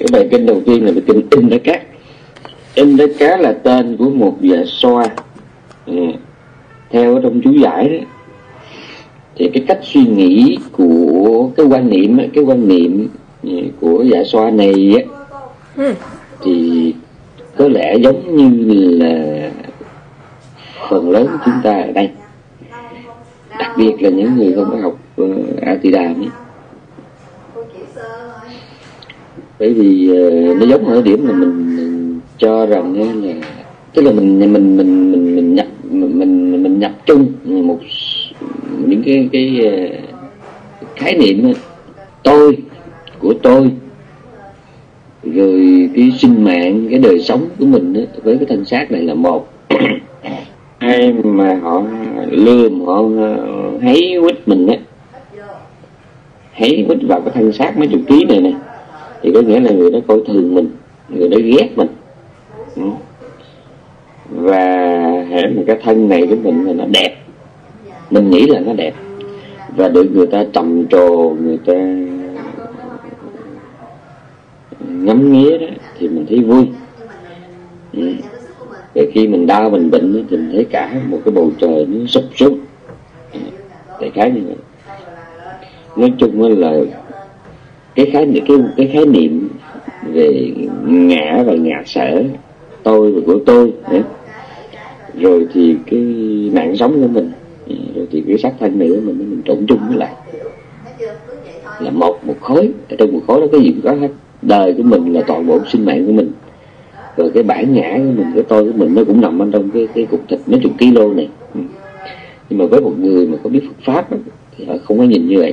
Cái bài kinh đầu tiên là bài kinh Indaka. Indaka là tên của một dạ xoa. Theo ở trong chú giải đó, thì cái cách suy nghĩ của cái quan niệm của dạ xoa này á, thì có lẽ giống như là phần lớn chúng ta ở đây, đặc biệt là những người không có học Atidam ấy. Bởi vì nó giống ở điểm là mình cho rằng là tức là mình nhập chung những cái khái niệm tôi, của tôi, rồi cái sinh mạng, cái đời sống của mình đó, với cái thân xác này là một. Ai mà họ lườm, họ háy quýt mình á, háy quýt vào cái thân xác mấy chục ký này nè, thì có nghĩa là người đó coi thường mình, người đó ghét mình. Và hễ mà cái thân này của mình là nó đẹp, mình nghĩ là nó đẹp, và được người ta trầm trồ, người ta ngắm nghía đó, thì mình thấy vui. Để khi mình đau, mình bệnh thì mình thấy cả một cái bầu trời nó sụp xuống. Đại khái như vậy. Nói chung là cái khái niệm về ngã và ngã sở, tôi và của tôi, rồi thì cái mạng sống của mình, rồi thì cái xác thân này của mình trộn chung với lại là một khối. Ở trong một khối đó cái gì cũng có hết. Đời của mình là toàn bộ sinh mạng của mình, rồi cái bản ngã của mình, cái tôi của mình nó cũng nằm ở trong cái cục thịt mấy chục kilo này. Nhưng mà với một người mà có biết Phật pháp đó, thì họ không có nhìn như vậy,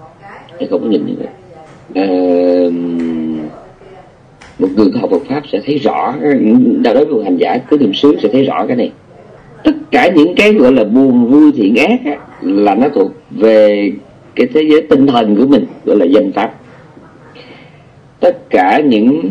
một người có học Phật pháp sẽ thấy rõ, đối với một hành giả có niệm xứ sẽ thấy rõ cái này. Tất cả những cái gọi là buồn vui thiện ác á, là nó thuộc về cái thế giới tinh thần của mình, gọi là danh pháp. Tất cả những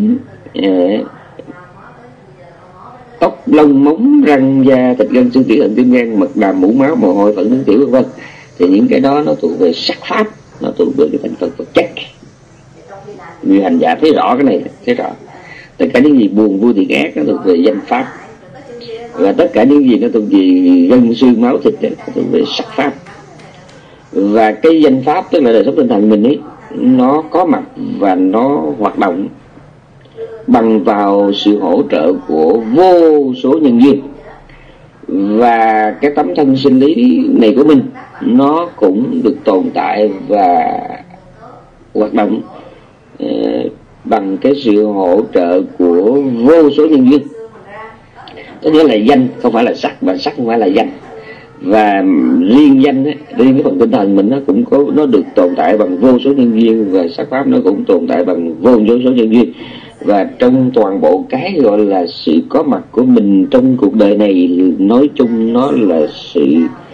tóc, lông, móng, răng, da, thịt, gân, xương, tủy, thận, tim, gan, mật, đàm, mũ, máu, mồ hôi, phận, nước tiểu, vân vân, thì những cái đó nó thuộc về sắc pháp, nó thuộc về cái thành phần vật chất. Người hành giả thấy rõ cái này, thấy rõ. Tất cả những gì buồn vui thiện ác nó thuộc về danh pháp, và tất cả những gì nó thuộc về gân, xương, máu, thịt nó thuộc về sắc pháp. Và cái danh pháp tức là đời sống tinh thần mình ấy, nó có mặt và nó hoạt động bằng vào sự hỗ trợ của vô số nhân duyên. Và cái tấm thân sinh lý này của mình nó cũng được tồn tại và hoạt động bằng cái sự hỗ trợ của vô số nhân duyên. Có nghĩa là danh không phải là sắc, mà sắc không phải là danh. Và riêng danh ấy, riêng cái phần tinh thần mình nó được tồn tại bằng vô số nhân duyên, và sắc pháp nó cũng tồn tại bằng vô số nhân duyên. Và trong toàn bộ cái gọi là sự có mặt của mình trong cuộc đời này, nói chung nó là sự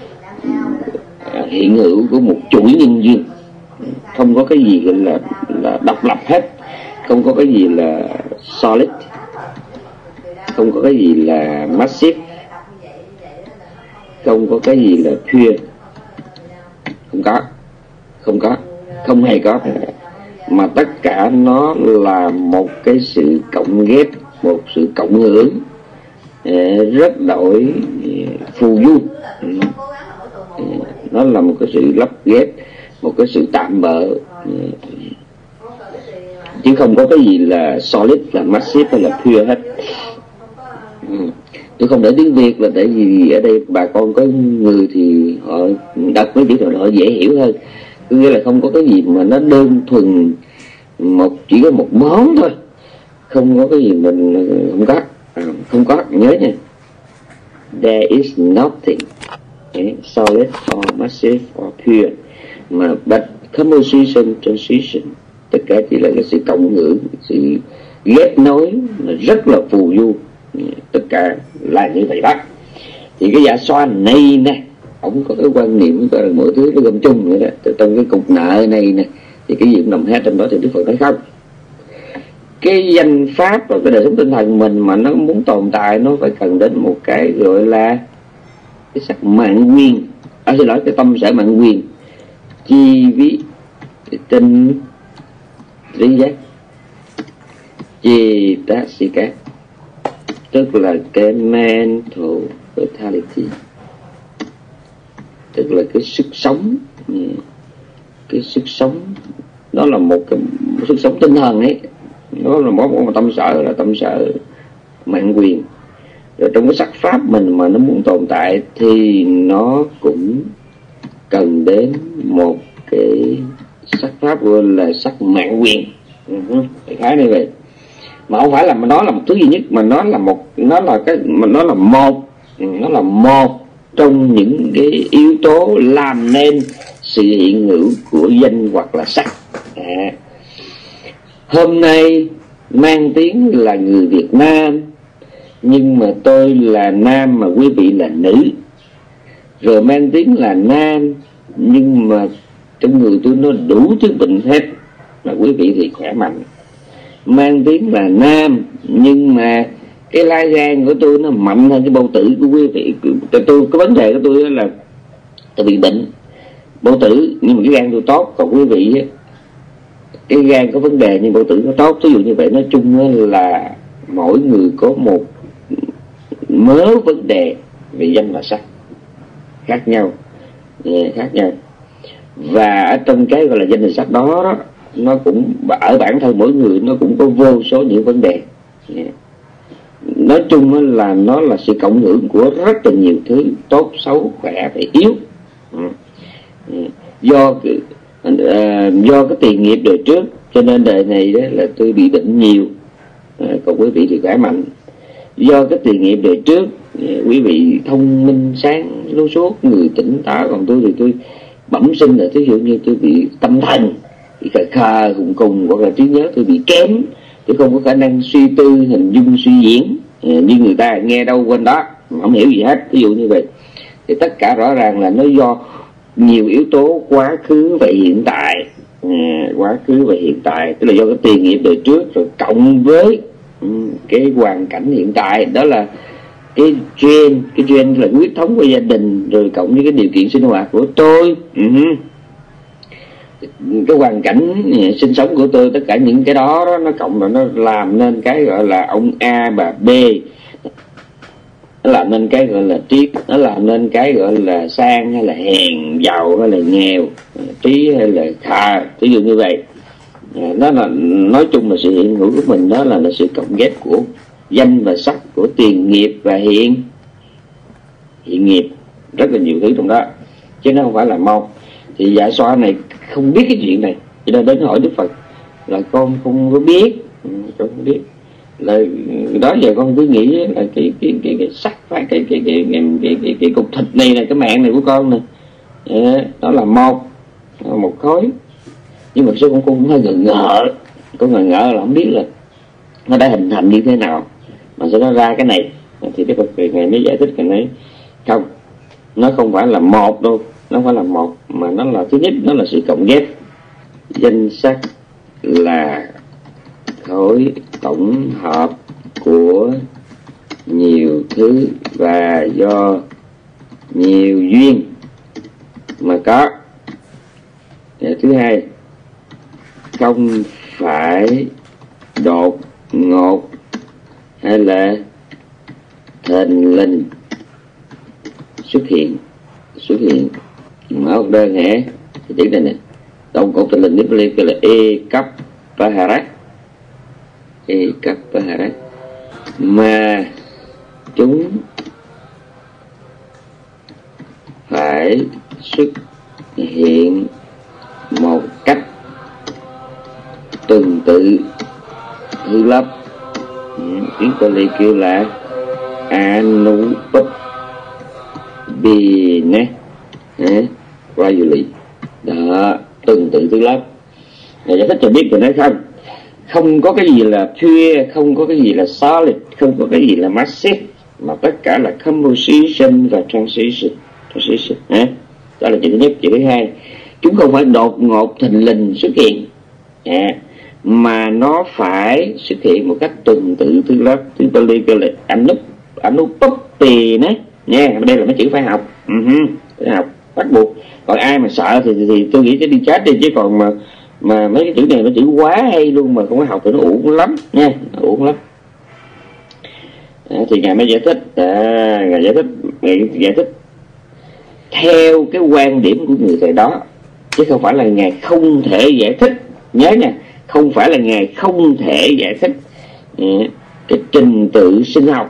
hiện hữu của một chuỗi nhân duyên. Không có cái gì gọi là độc lập hết, không có cái gì là solid, không có cái gì là massive, không có cái gì là pure. Không hề có, mà tất cả nó là một cái sự cộng ghép, một sự cộng hưởng rất đổi phù du. Nó là một cái sự lắp ghép, một cái sự tạm bợ, chứ không có cái gì là solid, là massive hay là pure hết. Tôi không để tiếng Việt là tại vì ở đây bà con có người thì họ đọc mấy chữ rồi họ dễ hiểu hơn. Có nghĩa là không có cái gì mà nó đơn thuần chỉ có một món thôi, không có cái gì mình không có, nhớ nha. There is nothing solid or massive or pure, mà but composition, transition, tất cả chỉ là cái sự cộng hưởng, sự ghép nối là rất là phù du. Tất cả là như vậy đó. Thì cái dạ xoa này nè, ông có cái quan niệm là mỗi thứ nó gom chung vậy đó. Trong cái cục nợ này nè, thì cái gì cũng nằm hết trong đó, thì Đức Phật nói không. Cái danh pháp và cái đời sống tinh thần mình mà nó muốn tồn tại, nó phải cần đến một cái gọi là cái sắc mạng quyền, xin lỗi, cái tâm sở mạng quyền, chi ví tinh trí giác. Cetasika, tức là cái mental vitality, tức là cái sức sống. Cái sức sống đó là một cái sức sống tinh thần ấy, nó là một tâm sở, là tâm sở mạng quyền. Rồi trong cái sắc pháp mình mà nó muốn tồn tại thì nó cũng cần đến một cái sắc pháp gọi là sắc mạng quyền. Đại khái như vậy. Mà không phải là nó là một thứ duy nhất, mà nó là một trong những cái yếu tố làm nên sự hiện hữu của danh hoặc là sắc. Hôm nay mang tiếng là người Việt Nam, nhưng mà tôi là nam mà quý vị là nữ. Rồi mang tiếng là nam, nhưng mà trong người tôi nó đủ thứ bệnh hết, mà quý vị thì khỏe mạnh. Mang tiếng là nam, nhưng mà cái lai gan của tôi nó mạnh hơn cái bầu tử của quý vị. Cái vấn đề của tôi là tôi bị bệnh bầu tử, nhưng mà cái gan tôi tốt. Còn quý vị cái gan có vấn đề nhưng bầu tử nó tốt. Ví dụ như vậy. Nói chung là mỗi người có một mớ vấn đề về danh và sắc khác nhau. Và ở trong cái gọi là danh và sắc đó, nó cũng ở bản thân mỗi người nó cũng có vô số những vấn đề. Nói chung là nó là sự cộng hưởng của rất là nhiều thứ, tốt, xấu, khỏe và yếu. Do cái tiền nghiệp đời trước cho nên đời này đó là tôi bị bệnh nhiều, còn quý vị thì khỏe mạnh. Do cái tiền nghiệp đời trước quý vị thông minh sáng lưu suốt, người tỉnh táo, còn tôi thì tôi bẩm sinh là thí dụ như tôi bị tâm thần, bị khờ cùng hoặc là trí nhớ tôi bị kém, tôi không có khả năng suy tư, hình dung, suy diễn như người ta, nghe đâu quên đó, không hiểu gì hết. Ví dụ như vậy thì tất cả rõ ràng là nó do nhiều yếu tố quá khứ và hiện tại. Tức là do cái tiền nghiệp đời trước rồi cộng với cái hoàn cảnh hiện tại, đó là cái gen là huyết thống của gia đình, rồi cộng với cái điều kiện sinh hoạt của tôi, cái hoàn cảnh sinh sống của tôi, tất cả những cái đó nó cộng là nó làm nên cái gọi là ông A bà B, nó làm nên cái gọi là triết, nó làm nên cái gọi là sang hay là hèn, giàu hay là nghèo, trí hay là khờ, ví dụ như vậy. Đó là nói chung là sự hiện hữu của mình, đó là sự cộng ghép của danh và sắc, của tiền nghiệp và hiện nghiệp, rất là nhiều thứ trong đó, chứ nó không phải là một. Thì Dạ Xoa này không biết cái chuyện này, cho nên đến hỏi Đức Phật là con không có biết, con không biết. Là đó giờ con cứ nghĩ là cái sắc phải cái cục thịt này là cái mạng này của con nè, đó là một khối. Nhưng mà số con cũng hơi ngờ là không biết là nó đã hình thành như thế nào mà sẽ nó ra cái này. Thì cái Phật Ngài mới giải thích cái này, không, nó không phải là một đâu, nó không phải là một, mà nó là thứ nhất, nó là sự cộng ghép. Danh sắc là khối tổng hợp của nhiều thứ và do nhiều duyên mà có. Thứ hai, không phải đột ngột hay là thình lình xuất hiện. Mở một đơn hả, thì chữ này nè, tổng cộng thình lình nếu lên kêu là Ekapaharat, mà chúng phải xuất hiện một cách tuần tự hư lấp. Tiếng Pali kêu là Anupapina gradually, đó, tuần tự thứ lấp. Giải thích cho biết rồi nói không có cái gì là pure, không có cái gì là solid, không có cái gì là massive, mà tất cả là composition và transition. Đó là chữ thứ nhất. Chữ thứ hai, chúng không phải đột ngột thình lình xuất hiện, mà nó phải xuất hiện một cách tuần tự thứ lớp. Tiếng Pali kêu là Anupapina nha. Đây là mấy chữ phải học, phải học bắt buộc. Còn ai mà sợ thì tôi nghĩ cái đi chat đi, chứ còn mà mấy cái chữ này nó chữ quá hay luôn mà không có học thì nó uổng lắm nha, uống lắm. Thì ngài mới giải thích, ngài giải thích theo cái quan điểm của người thời đó, chứ không phải là ngài không thể giải thích. Nhớ nha, không phải là ngài không thể giải thích cái trình tự sinh học,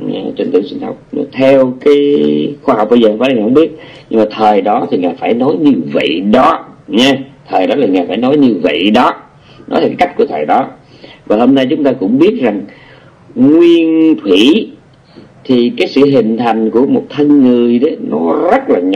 theo cái khoa học bây giờ phải là không biết, nhưng mà thời đó thì ngài phải nói như vậy đó nha. Thời đó là ngài phải nói như vậy đó, nói theo cái cách của thời đó. Và hôm nay chúng ta cũng biết rằng nguyên thủy thì cái sự hình thành của một thân người đấy nó rất là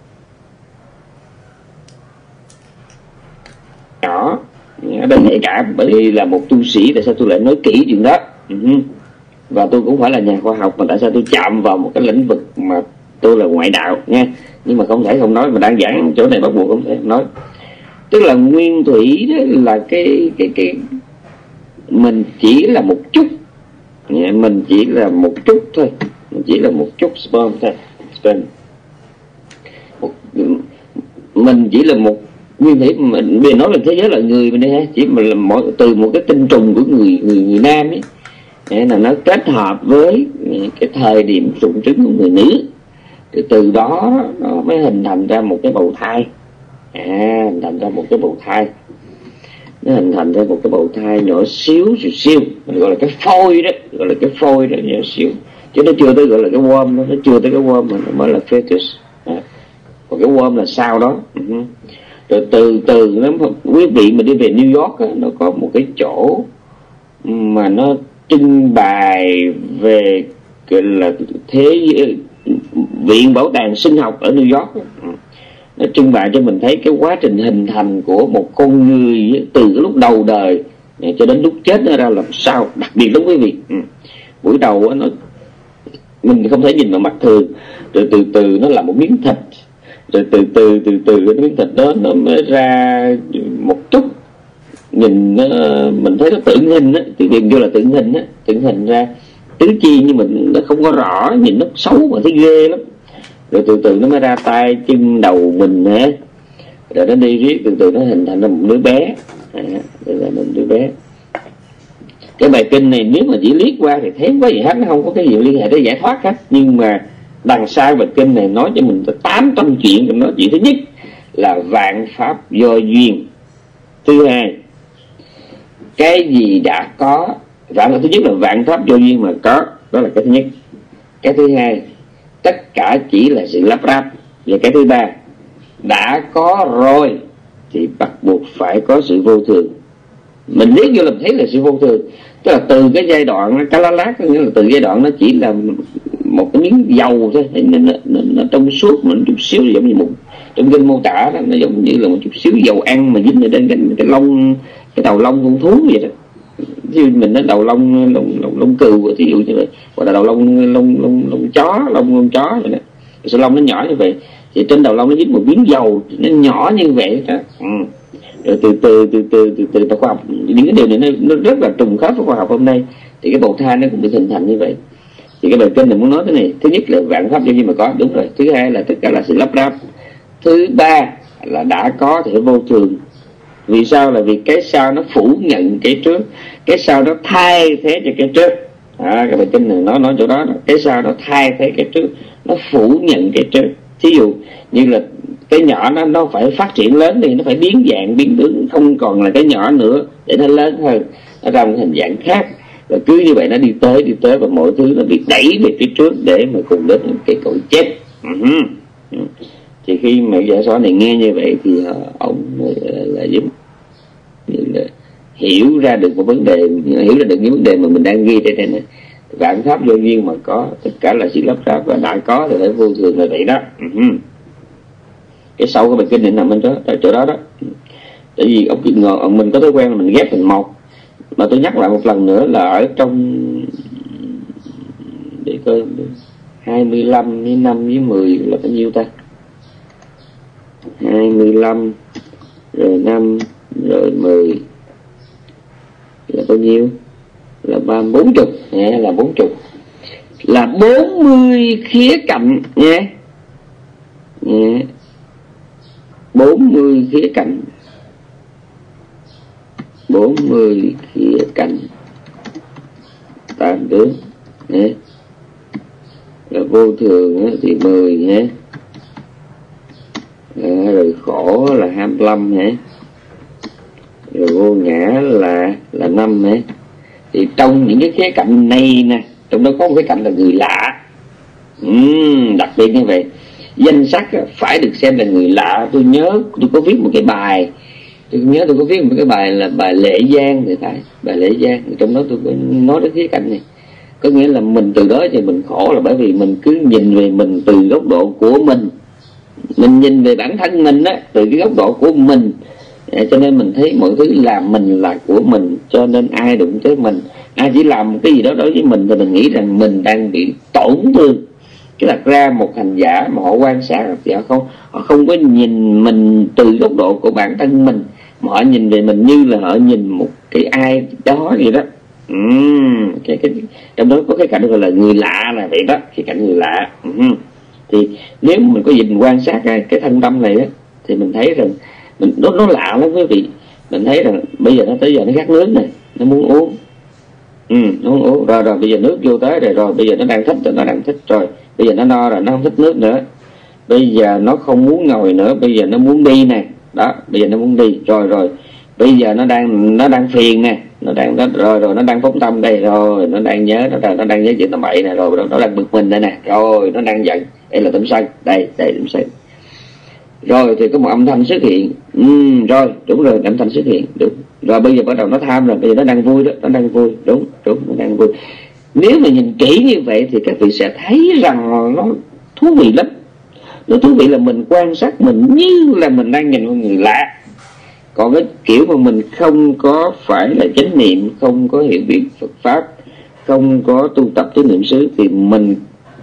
nhỏ. Ở đây nhạy cảm, bởi vì là một tu sĩ, tại sao tôi lại nói kỹ chuyện đó? Và tôi cũng phải là nhà khoa học, mà tại sao tôi chạm vào một cái lĩnh vực mà tôi là ngoại đạo nha. Nhưng mà không thể không nói, mà đang giảng chỗ này bắt buộc không thể không nói. Tức là nguyên thủy đó là cái mình chỉ là một chút, mình chỉ là một chút thôi, mình chỉ là một chút sperm thôi, mình chỉ là một nguyên thủy. Mình bây giờ nói là thế giới là người mình đây ha, chỉ mà là từ một cái tinh trùng của người nam ấy, là nó kết hợp với cái thời điểm sụn trứng của người nữ, từ đó nó mới hình thành ra một cái bào thai. Hình thành ra một cái bào thai, nó hình thành ra một cái bào thai nhỏ xíu xíu, mình gọi là cái phôi đó, nhỏ xíu, chứ nó chưa tới gọi là cái worm, nó chưa tới cái worm mà nó mới là fetus. Còn cái worm là sau đó. Rồi từ nó, quý vị mà đi về New York á, nó có một cái chỗ mà nó trưng bày về cái là viện bảo tàng sinh học ở New York. Nó trưng bày cho mình thấy cái quá trình hình thành của một con người từ cái lúc đầu đời cho đến lúc chết nó ra làm sao, đặc biệt lắm quý vị. Buổi đầu nó mình không thể nhìn vào mặt thường, rồi từ từ nó là một miếng thịt, rồi từ từ cái miếng thịt đó nó mới ra một chút, nhìn nó, mình thấy nó tượng hình á, tiếng Việt kêu là tượng hình á, tượng hình ra tứ chi, nhưng mà nó không có rõ, nhìn nó xấu mà thấy ghê lắm. Rồi từ từ nó mới ra tay chân đầu mình á, rồi nó đi riết, từ từ nó hình thành ra một đứa bé. Cái bài kinh này nếu mà chỉ liếc qua thì thấy quá gì hết, nó không có cái gì liên hệ tới giải thoát hết. Nhưng mà đằng sau bài kinh này nói cho mình 800 chuyện. Trong đó chuyện thứ nhất là vạn pháp do duyên. Thứ hai, cái gì đã có, thứ nhất là vạn pháp do duyên mà có, đó là cái thứ nhất. Cái thứ hai, tất cả chỉ là sự lắp ráp. Và cái thứ ba, đã có rồi thì bắt buộc phải có sự vô thường. Mình liếc vô làm thấy là sự vô thường, tức là từ cái giai đoạn cá lá lát, nghĩa là từ giai đoạn nó chỉ là một cái miếng dầu thôi, nó trong suốt, mà chút xíu giống như một, trong kinh mô tả đó, nó giống như là một chút xíu dầu ăn mà dính ở trên cái lông, cái đầu lông con thú vậy đó. Chứ mình nói đầu lông cừu, ví dụ như vậy, hoặc là đầu lông chó, lông chó vậy đó. Sợi lông nó nhỏ như vậy, thì trên đầu lông nó dính một miếng dầu, nó nhỏ như vậy đó. Rồi từ khoa học, những cái điều này nó rất là trùng khớp với khoa học hôm nay, thì cái bào thai nó cũng bị hình thành như vậy. Thì cái bài kinh này muốn nói cái này, thứ nhất là vạn pháp do duyên mà có, đúng rồi. Thứ hai là tất cả là sự lắp ráp. Thứ ba là đã có thì vô thường. Vì sao? Là vì cái sau nó phủ nhận cái trước, cái sau nó thay thế cho cái trước. Cái bài kinh này nói chỗ đó, cái sau nó thay thế cái trước, nó phủ nhận cái trước. Thí dụ như là cái nhỏ nó phải phát triển lớn thì nó phải biến dạng, biến tướng, không còn là cái nhỏ nữa, để nó lớn hơn, nó ra một hình dạng khác. Rồi cứ như vậy nó đi tới và mọi thứ nó bị đẩy về phía trước để mà cùng đến cái cõi chết. Thì khi mà giả sử này nghe như vậy thì ông là giống như là hiểu ra được một vấn đề, hiểu ra được những vấn đề mà mình đang ghi trên đây này. Vạn pháp do duyên mà có, tất cả là sự lắp ráp, và đã có thì phải vô thường là vậy đó. Cái sau của bài kinh này nằm bên đó, tại chỗ đó đó. Tại vì ông mình có thói quen là mình ghép thành một. Mà tôi nhắc lại một lần nữa là ở trong, để coi 25 với 5 với 10 là bao nhiêu ta? 25 rồi 5 rồi 10 là bao nhiêu? Là 40, là 40, là 40 khía cạnh nha. 40 khía cạnh, 40 khía cạnh tam tướng nhé. Rồi vô thường thì 10 nhé. Rồi khổ là 25 nhé. Rồi vô ngã là 5 nhé. Thì trong những cái khía cạnh này nè, trong đó có một cái cạnh là người lạ. Đặc biệt như vậy, danh sắc phải được xem là người lạ. Tôi nhớ tôi có viết một cái bài, tôi có viết một cái bài là bài Lễ Giang thì phải, bài Lễ Giang. Trong đó tôi có nói đến khía cạnh này. Có nghĩa là mình từ đó thì mình khổ là bởi vì mình cứ nhìn về mình từ góc độ của mình nhìn về bản thân mình á, từ cái góc độ của mình, cho nên mình thấy mọi thứ là mình là của mình, cho nên ai đụng tới mình, ai chỉ làm cái gì đó đối với mình thì mình nghĩ rằng mình đang bị tổn thương. Cái đặt ra một hành giả mà họ quan sát thì họ không có nhìn mình từ góc độ của bản thân mình, mà họ nhìn về mình như là họ nhìn một cái ai đó vậy đó. Trong đó có cái cảnh gọi là người lạ là vậy đó, cái cảnh người lạ. Thì nếu mình có dịp quan sát cái thân tâm này á, thì mình thấy rằng nó lạ lắm quý vị. Mình thấy rằng bây giờ nó tới giờ nó khát nước này, nó muốn uống. Nó muốn uống rồi bây giờ nước vô tới rồi bây giờ nó đang thích rồi, bây giờ nó no rồi, nó không thích nước nữa, bây giờ nó không muốn ngồi nữa, bây giờ nó muốn đi nè, đó, bây giờ nó muốn đi rồi bây giờ nó đang phiền nè, nó đang phóng tâm đây, rồi nó đang nhớ chuyện tầm bậy nè, rồi nó đang bực mình đây nè, rồi nó đang giận, đây là tấm sân, đây tấm sân. Rồi thì có một âm thanh xuất hiện, rồi đúng rồi, âm thanh xuất hiện đúng. Rồi bây giờ bắt đầu nó tham rồi, bây giờ nó đang vui đó, nó đang vui, đúng, nó đang vui. Nếu mà nhìn kỹ như vậy thì các vị sẽ thấy rằng nó thú vị lắm. Nó thú vị là mình quan sát mình như là mình đang nhìn một người lạ. Còn cái kiểu mà mình không có phải là chánh niệm, không có hiểu biết Phật Pháp, không có tu tập tứ niệm xứ thì mình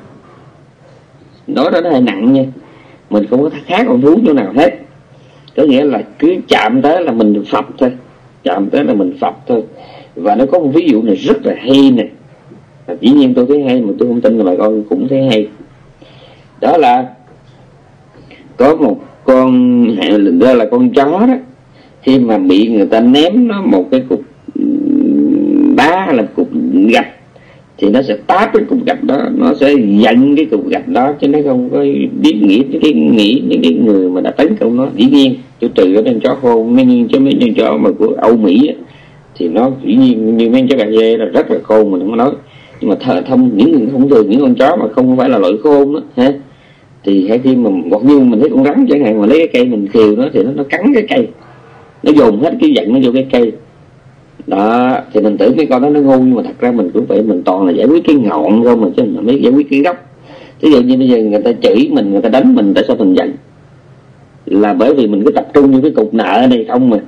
nói đó nó hơi nặng nha. Mình không có khác con thú chỗ nào hết. Có nghĩa là cứ chạm tới là mình phập thôi, chạm tới là mình phập thôi. Và nó có một ví dụ này rất là hay nè, dĩ nhiên tôi thấy hay mà tôi không tin là bà con cũng thấy hay. Đó là có một con, đó là con chó đó, khi mà bị người ta ném nó một cái cục đá hay là cục gạch thì nó sẽ táp cái cục gạch đó, nó sẽ giận cái cục gạch đó, chứ nó không có biết nghĩ những cái người mà đã tấn công nó. Dĩ nhiên tôi trừ cái con chó khôn, nhưng chứ mấy con chó mà của Âu Mỹ á, thì nó dĩ nhiên như mấy con chó cà dê là rất là khôn, mình không có nói. Nhưng mà những người thông thường, những con chó mà không phải là loại khôn đó ha, thì hay khi mà hoặc như mình thấy con rắn chẳng hạn mà lấy cái cây mình khều nó thì nó cắn cái cây, nó dồn hết cái giận nó vô cái cây đó. Thì mình tưởng cái con đó nó ngu, nhưng mà thật ra mình cũng phải, mình toàn là giải quyết cái ngọn không mà, chứ mình mới giải quyết cái gốc. Ví dụ như bây giờ người ta chửi mình, người ta đánh mình, tại sao mình giận? Là bởi vì mình cứ tập trung vô cái cục nợ này không mà.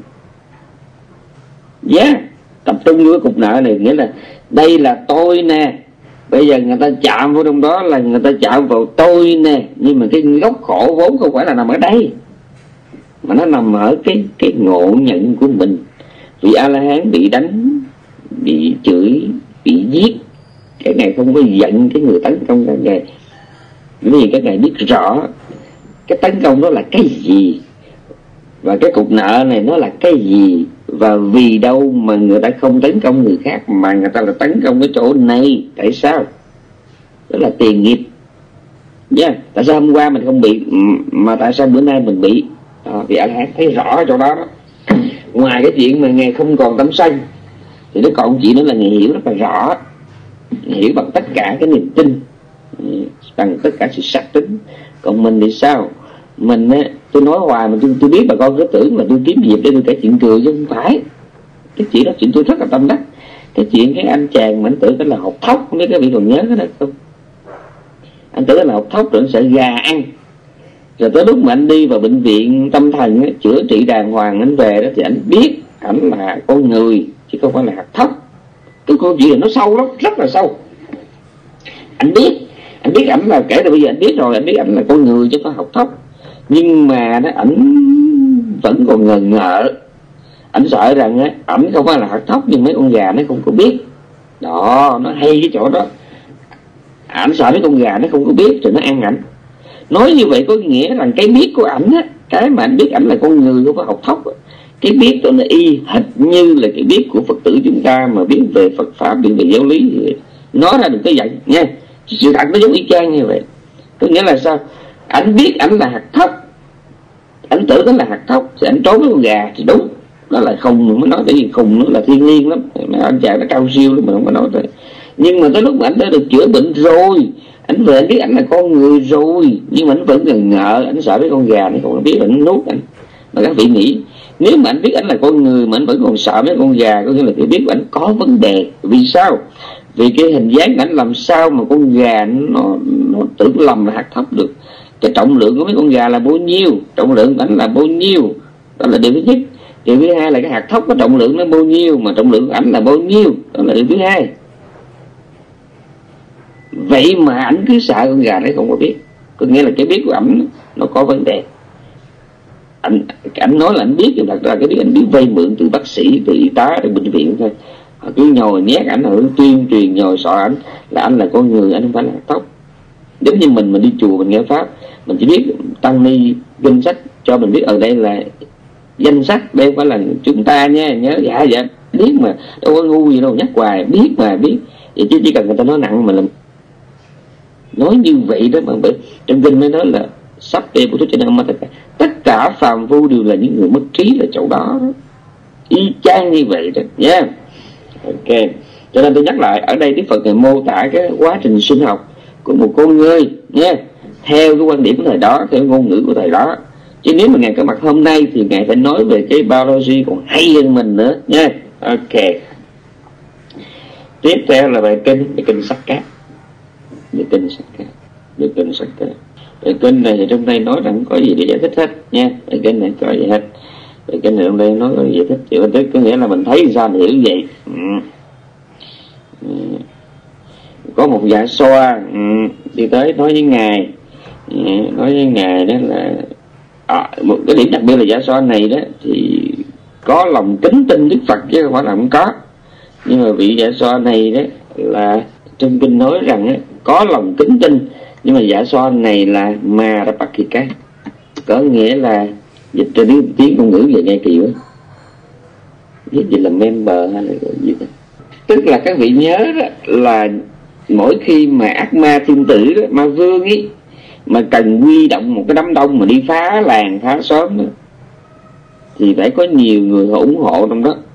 Tập trung vô cái cục nợ này, nghĩa là đây là tôi nè, bây giờ người ta chạm vào trong đó là người ta chạm vào tôi nè, nhưng mà cái gốc khổ vốn không phải là nằm ở đây, mà nó nằm ở cái ngộ nhận của mình. Vị A-la-hán bị đánh, bị chửi, bị giết, cái này không có giận cái người tấn công các ngài, vì các ngài biết rõ cái tấn công đó là cái gì, và cái cục nợ này nó là cái gì, và vì đâu mà người ta không tấn công người khác mà người ta là tấn công cái chỗ này. Tại sao? Đó là tiền nghiệp. Tại sao hôm qua mình không bị mà tại sao bữa nay mình bị? Vì A-la-hán thấy rõ chỗ đó đó. Ngoài cái chuyện mà ngài không còn tấm sân thì nó còn chuyện nữa là ngài hiểu rất là rõ, hiểu bằng tất cả cái niềm tin, bằng tất cả sự xác tính. Còn mình thì sao? Mình á, tôi nói hoài mà tôi biết bà con cứ tưởng là tôi kiếm dịp để tôi kể chuyện cười, chứ không phải. Cái chuyện đó chuyện tôi rất là tâm đắc. Cái chuyện cái anh chàng mà anh tưởng cái là hột thóc, không biết các vị còn nhớ cái đó không? Anh tưởng là hột thóc rồi anh sợ gà ăn, rồi tới lúc mà anh đi vào bệnh viện tâm thần á, chữa trị đàng hoàng, anh về đó thì anh biết ảnh là con người chứ không phải là hạt thóc. Cái câu chuyện này nó sâu lắm, rất là sâu. Anh biết ảnh là, kể từ bây giờ anh biết rồi, anh biết ảnh là con người chứ không phải hạt thóc. Nhưng mà đó, ảnh vẫn còn ngờ ngợ. Ảnh sợ rằng á, ảnh không phải là hạt thóc, nhưng mấy con gà nó không có biết. Đó, nó hay cái chỗ đó. Ảnh sợ mấy con gà nó không có biết rồi nó ăn ảnh. Nói như vậy có nghĩa rằng cái biết của ảnh á, cái mà anh biết ảnh là con người không phải hạt thóc á, Cái biết đó nó y hệt như là cái biết của Phật tử chúng ta mà biết về Phật pháp, biết về giáo lý, nói ra được cái vậy nha. Sự thật nó giống y chang như vậy. Có nghĩa là sao? Ảnh biết ảnh là hạt thóc, ảnh tưởng đó là hạt thóc thì ảnh trốn với con gà thì đúng, đó là khùng. Mới nói tại vì khùng nó là thiên liêng lắm, mà anh chàng nó cao siêu lắm mà không có nói tới. Nhưng mà tới lúc mà ảnh đã được chữa bệnh rồi, ảnh về ảnh biết ảnh là con người rồi, nhưng mà ảnh vẫn ngần ngợ, ảnh sợ cái con gà này không biết, ảnh nuốt ảnh. Mà các vị nghĩ, nếu mà ảnh biết ảnh là con người mà ảnh vẫn còn sợ mấy con gà, có nghĩa là cái biết ảnh có vấn đề. Vì sao? Vì cái hình dáng ảnh làm sao mà con gà nó tưởng lầm là hạt thóc được. Cái trọng lượng của mấy con gà là bao nhiêu, trọng lượng của ảnh là bao nhiêu, đó là điều thứ nhất. Điều thứ hai là cái hạt thóc có trọng lượng nó bao nhiêu, mà trọng lượng của ảnh là bao nhiêu, đó là điều thứ hai. Vậy mà ảnh cứ sợ con gà đấy không có biết, có nghĩa là cái biết của ảnh nó có vấn đề. Ảnh nói là ảnh biết, nhưng thật ra cái biết ảnh biết vay mượn từ bác sĩ, từ y tá, từ bệnh viện thôi. Họ cứ nhồi nhét ảnh, họ tuyên truyền nhồi sọ ảnh là anh là con người, anh không phải là hạt thóc. Giống như mình đi chùa mình nghe pháp, mình chỉ biết tăng ni danh sách cho mình biết ở đây là danh sách, đây không phải là chúng ta nha, nhớ. Dạ biết mà, đâu có ngu gì đâu, nhắc hoài, biết mà biết. Vậy chứ chỉ cần người ta nói nặng mà làm nói như vậy đó. Mà bởi trong kinh mới nói là sắp đê của tất cả phàm phu đều là những người mất trí là chỗ đó, y chang như vậy đó nha. Ok, cho nên tôi nhắc lại ở đây Đức Phật Ngài mô tả cái quá trình sinh học của một con người nha, theo cái quan điểm của thời đó, theo ngôn ngữ của thời đó. Chứ nếu mà Ngài có mặt hôm nay thì Ngài phải nói về cái biology còn hay hơn mình nữa nha. Ok, tiếp theo là bài kinh Sắc Cát. Bài kinh Sắc Cát. Bài kinh này thì trong đây nói rằng không có gì để giải thích hết nha. Bài kinh này có gì hết. Bài kinh này trong đây nói có gì giải thích, chỉ có nghĩa là mình thấy sao mình hiểu vậy. Có một dạ xoa đi tới nói với ngài, đó là một cái điểm đặc biệt là dạ xoa này đó thì có lòng kính tin Đức Phật chứ không phải là không có. Nhưng mà vị dạ xoa này đó là trong kinh nói rằng đó, có lòng kính tin, nhưng mà dạ xoa này là Marapakika, có nghĩa là dịch ra tiếng ngôn ngữ về nghe kỳ quá, viết gì là member hay là gì đó. Tức là các vị nhớ đó là mỗi khi mà ác ma thiên tử đó, ma vương ấy mà cần huy động một cái đám đông mà đi phá làng phá xóm đó, thì phải có nhiều người họ ủng hộ trong đó.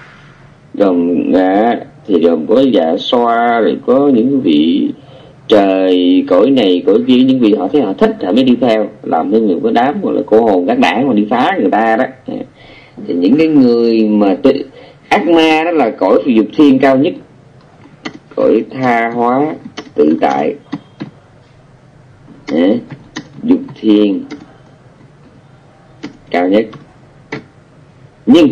Thì gồm có dạ xoa, rồi có những vị trời cõi này cõi kia, những vị họ thấy họ thích họ mới đi theo, làm thêm một cái đám gọi là cô hồn các đảng mà đi phá người ta đó. Thì những cái người mà ác ma đó là cõi dục thiên cao nhất, cõi tha hóa tự tại, dục thiên cao nhất. Nhưng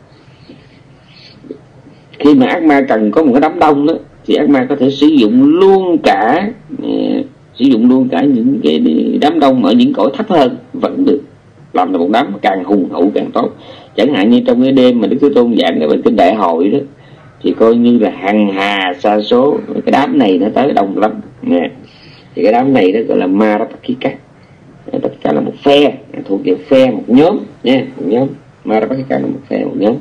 khi mà ác ma cần có một cái đám đông đó, thì ác ma có thể sử dụng luôn cả những cái đám đông ở những cõi thấp hơn vẫn được, làm là một đám càng hùng hậu càng tốt. Chẳng hạn như trong cái đêm mà Đức Thế Tôn giảng về kinh Đại Hội đó, thì coi như là hằng hà sa số, cái đám này nó tới đông lắm nè. Thì cái đám này đó gọi là Marapakika, tất cả là một phe, thuộc về phe, một nhóm nha, một nhóm. Marapakika là một phe, một nhóm.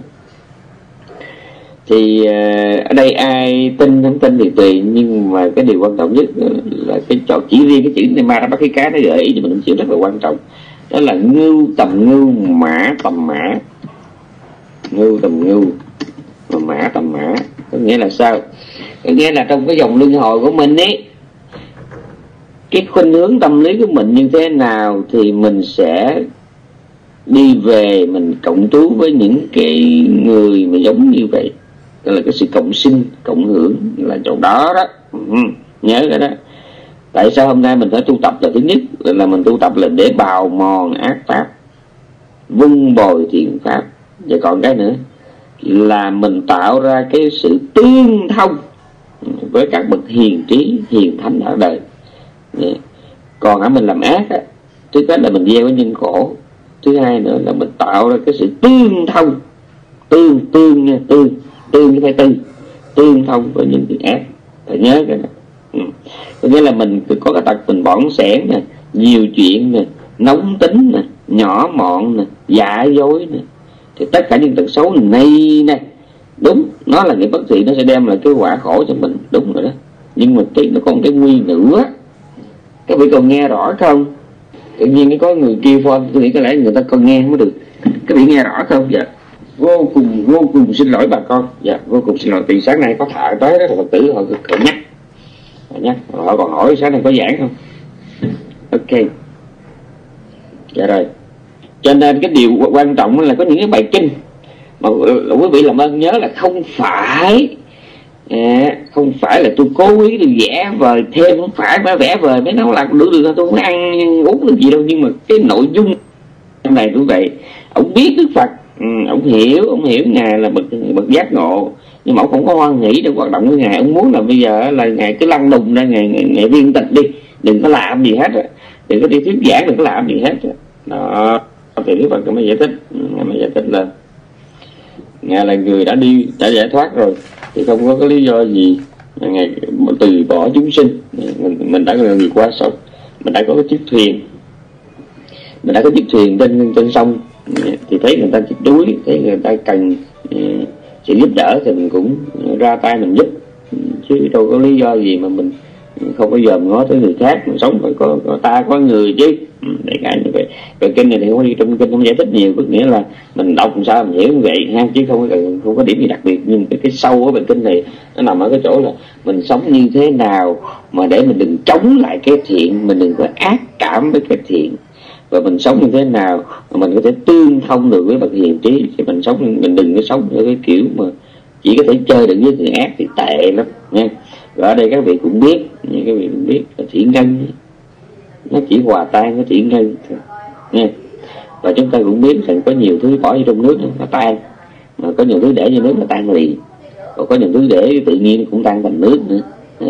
Thì ở đây ai tin không tin thì tùy, nhưng mà cái điều quan trọng nhất là cái chọn chỉ riêng cái chữ Marapakika nó gợi ý cho mình một chuyện rất là quan trọng, đó là ngưu tầm ngưu, mã tầm mã. Ngưu tầm ngưu mà mã tầm mã, có nghĩa là sao? Có nghĩa là trong cái dòng luân hồi của mình ấy, cái khuynh hướng tâm lý của mình như thế nào thì mình sẽ đi về mình cộng trú với những cái người mà giống như vậy. Đó là cái sự cộng sinh, cộng hưởng là chỗ đó đó. Nhớ cái đó. Tại sao hôm nay mình phải tu tập? Là thứ nhất là mình tu tập là để bào mòn ác pháp, vun bồi thiện pháp. Và còn cái nữa là mình tạo ra cái sự tương thông với các bậc hiền trí, hiền thánh ở đời. Còn ở mình làm ác á, thứ nhất là mình gieo cái nhân khổ, thứ hai nữa là mình tạo ra cái sự tương thông, tương nha, tương phải tương thông với những việc ác. Phải nhớ cái đó. Có nghĩa là mình có cái tật mình bỏng sẻn nè, nhiều chuyện nè, nóng tính nè, nhỏ mọn nè, giả dối nè, Thì tất cả những tật xấu này nè, đúng, nó là nghiệp bất thiện, nó sẽ đem lại cái quả khổ cho mình, đúng rồi đó. Nhưng mà nó còn cái nguy nữa, các vị còn nghe rõ không? Tự nhiên có người kêu phone, tôi nghĩ có lẽ người ta còn nghe mới được. Các vị nghe rõ không? Dạ. Vô cùng xin lỗi bà con. Dạ, vô cùng xin lỗi. Từ sáng nay có thợ tới đó, Phật tử họ nhắc, họ còn hỏi sáng nay có giảng không? Ok. Dạ rồi. Cho nên cái điều quan trọng là có những cái bài kinh mà quý vị làm ơn nhớ là không phải là tôi cố ý tôi vẽ vời thêm, không phải vẽ vời mấy nó làm được tôi không ăn uống được gì đâu. Nhưng mà cái nội dung trong này cũng vậy, ông biết Đức Phật, ông hiểu ngài là bậc giác ngộ, nhưng mà ông không có hoan hỷ trong hoạt động của ngài. Ông muốn là bây giờ là ngài cứ lăn đùng ra, ngài viên tịch đi, đừng có làm gì hết, đừng có đi thuyết giảng, đừng có làm gì hết đó. Thì Đức Phật mới giải thích là ngài là người đã giải thoát rồi, thì không có cái lý do gì ngài từ bỏ chúng sinh. Mình đã là người qua sông, mình đã có cái chiếc thuyền, trên sông, thì thấy người ta chết đuối, thấy người ta cần sự giúp đỡ thì mình cũng ra tay mình giúp, chứ đâu có lý do gì mà mình không có dòm ngó tới người khác. Mình sống phải có ta có người chứ. Đại khái như vậy. Về kinh này thì không đi trong kinh không giải thích nhiều, có nghĩa là mình đọc làm sao mình hiểu như vậy ha, chứ không có điểm gì đặc biệt. Nhưng cái sâu của bài kinh này nó nằm ở cái chỗ là mình sống như thế nào mà để mình đừng chống lại cái thiện, mình đừng có ác cảm với cái thiện, và mình sống như thế nào mà mình có thể tương thông được với bậc hiền trí. Thì mình đừng có sống theo cái kiểu mà chỉ có thể chơi được với người ác thì tệ lắm nha. Và ở đây các vị cũng biết, là thiện nhân nó chỉ hòa tan với thiện nhân nha. Và chúng ta cũng biết rằng có nhiều thứ bỏ vô trong nước nó tan, mà có nhiều thứ để vô nước nó tan liền, còn có những thứ để tự nhiên cũng tan thành nước nữa.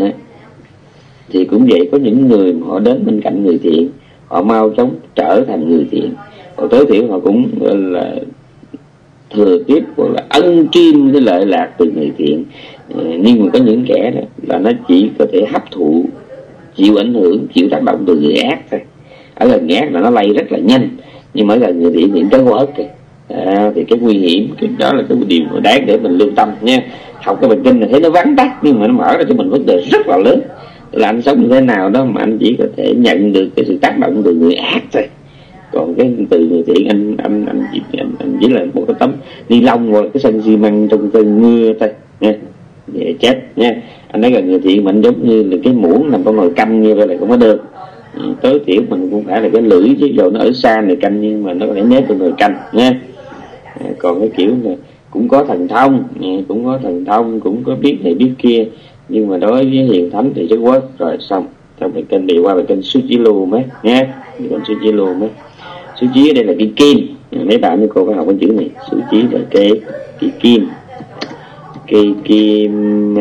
Thì cũng vậy, có những người mà họ đến bên cạnh người thiện, họ mau chóng trở thành người thiện, còn tối thiểu họ cũng là thừa tiếp hoặc là ân chiêm cái lợi lạc từ người thiện. Nhưng mà có những kẻ đó là nó chỉ có thể hấp thụ, chịu ảnh hưởng, chịu tác động từ người ác thôi. Ở gần người ác là nó lây rất là nhanh, nhưng mà ở gần người thiện thì cái quá ớt thì cái nguy hiểm, cái đó là cái điều đáng để mình lưu tâm nha. Học cái bài kinh này thấy nó vắn tắt, nhưng mà nó mở ra cho mình vấn đề rất là lớn, là anh sống như thế nào đó mà anh chỉ có thể nhận được cái sự tác động từ người ác thôi. Còn cái từ người thiện anh chỉ là một cái tấm ni lông hoặc cái sân xi măng trong cơn mưa thôi nha, để chết nha. Anh nói gần người thiện mình giống như là cái muỗng nằm trong nồi canh như vậy là không có được. Tối thiểu mình cũng phải là cái lưỡi, chứ dù nó ở xa nồi canh nhưng mà nó có thể nếp trong nồi canh nha. Còn cái kiểu là cũng có thần thông, cũng có biết này biết kia, nhưng mà đối với hiền thánh thì chất quất rồi xong. Trong bài kinh đi qua bài kinh Su Chi Lô mấy nha, Su Chi Lô mấy. Su Chi ở đây là cái kim, mấy bạn với cô phải học cái chữ này. Su Chi là cái kim, cây kim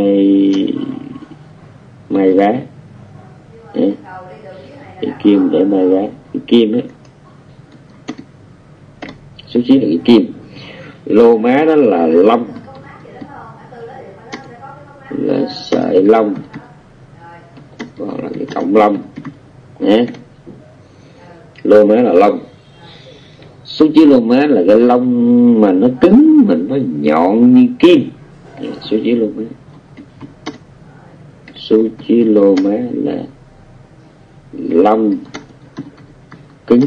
mai vá, cái kim để mai vá, cái kim ấy. Su Chi là cái kim. Lô má đó là lông, là sợi lông, hoặc là cái cọng lông nhé. Lô má là lông. Su Chi lô má là cái lông mà nó cứng, mà nó nhọn như kim. Su Chi lô má, Su Chi lô má là lông cứng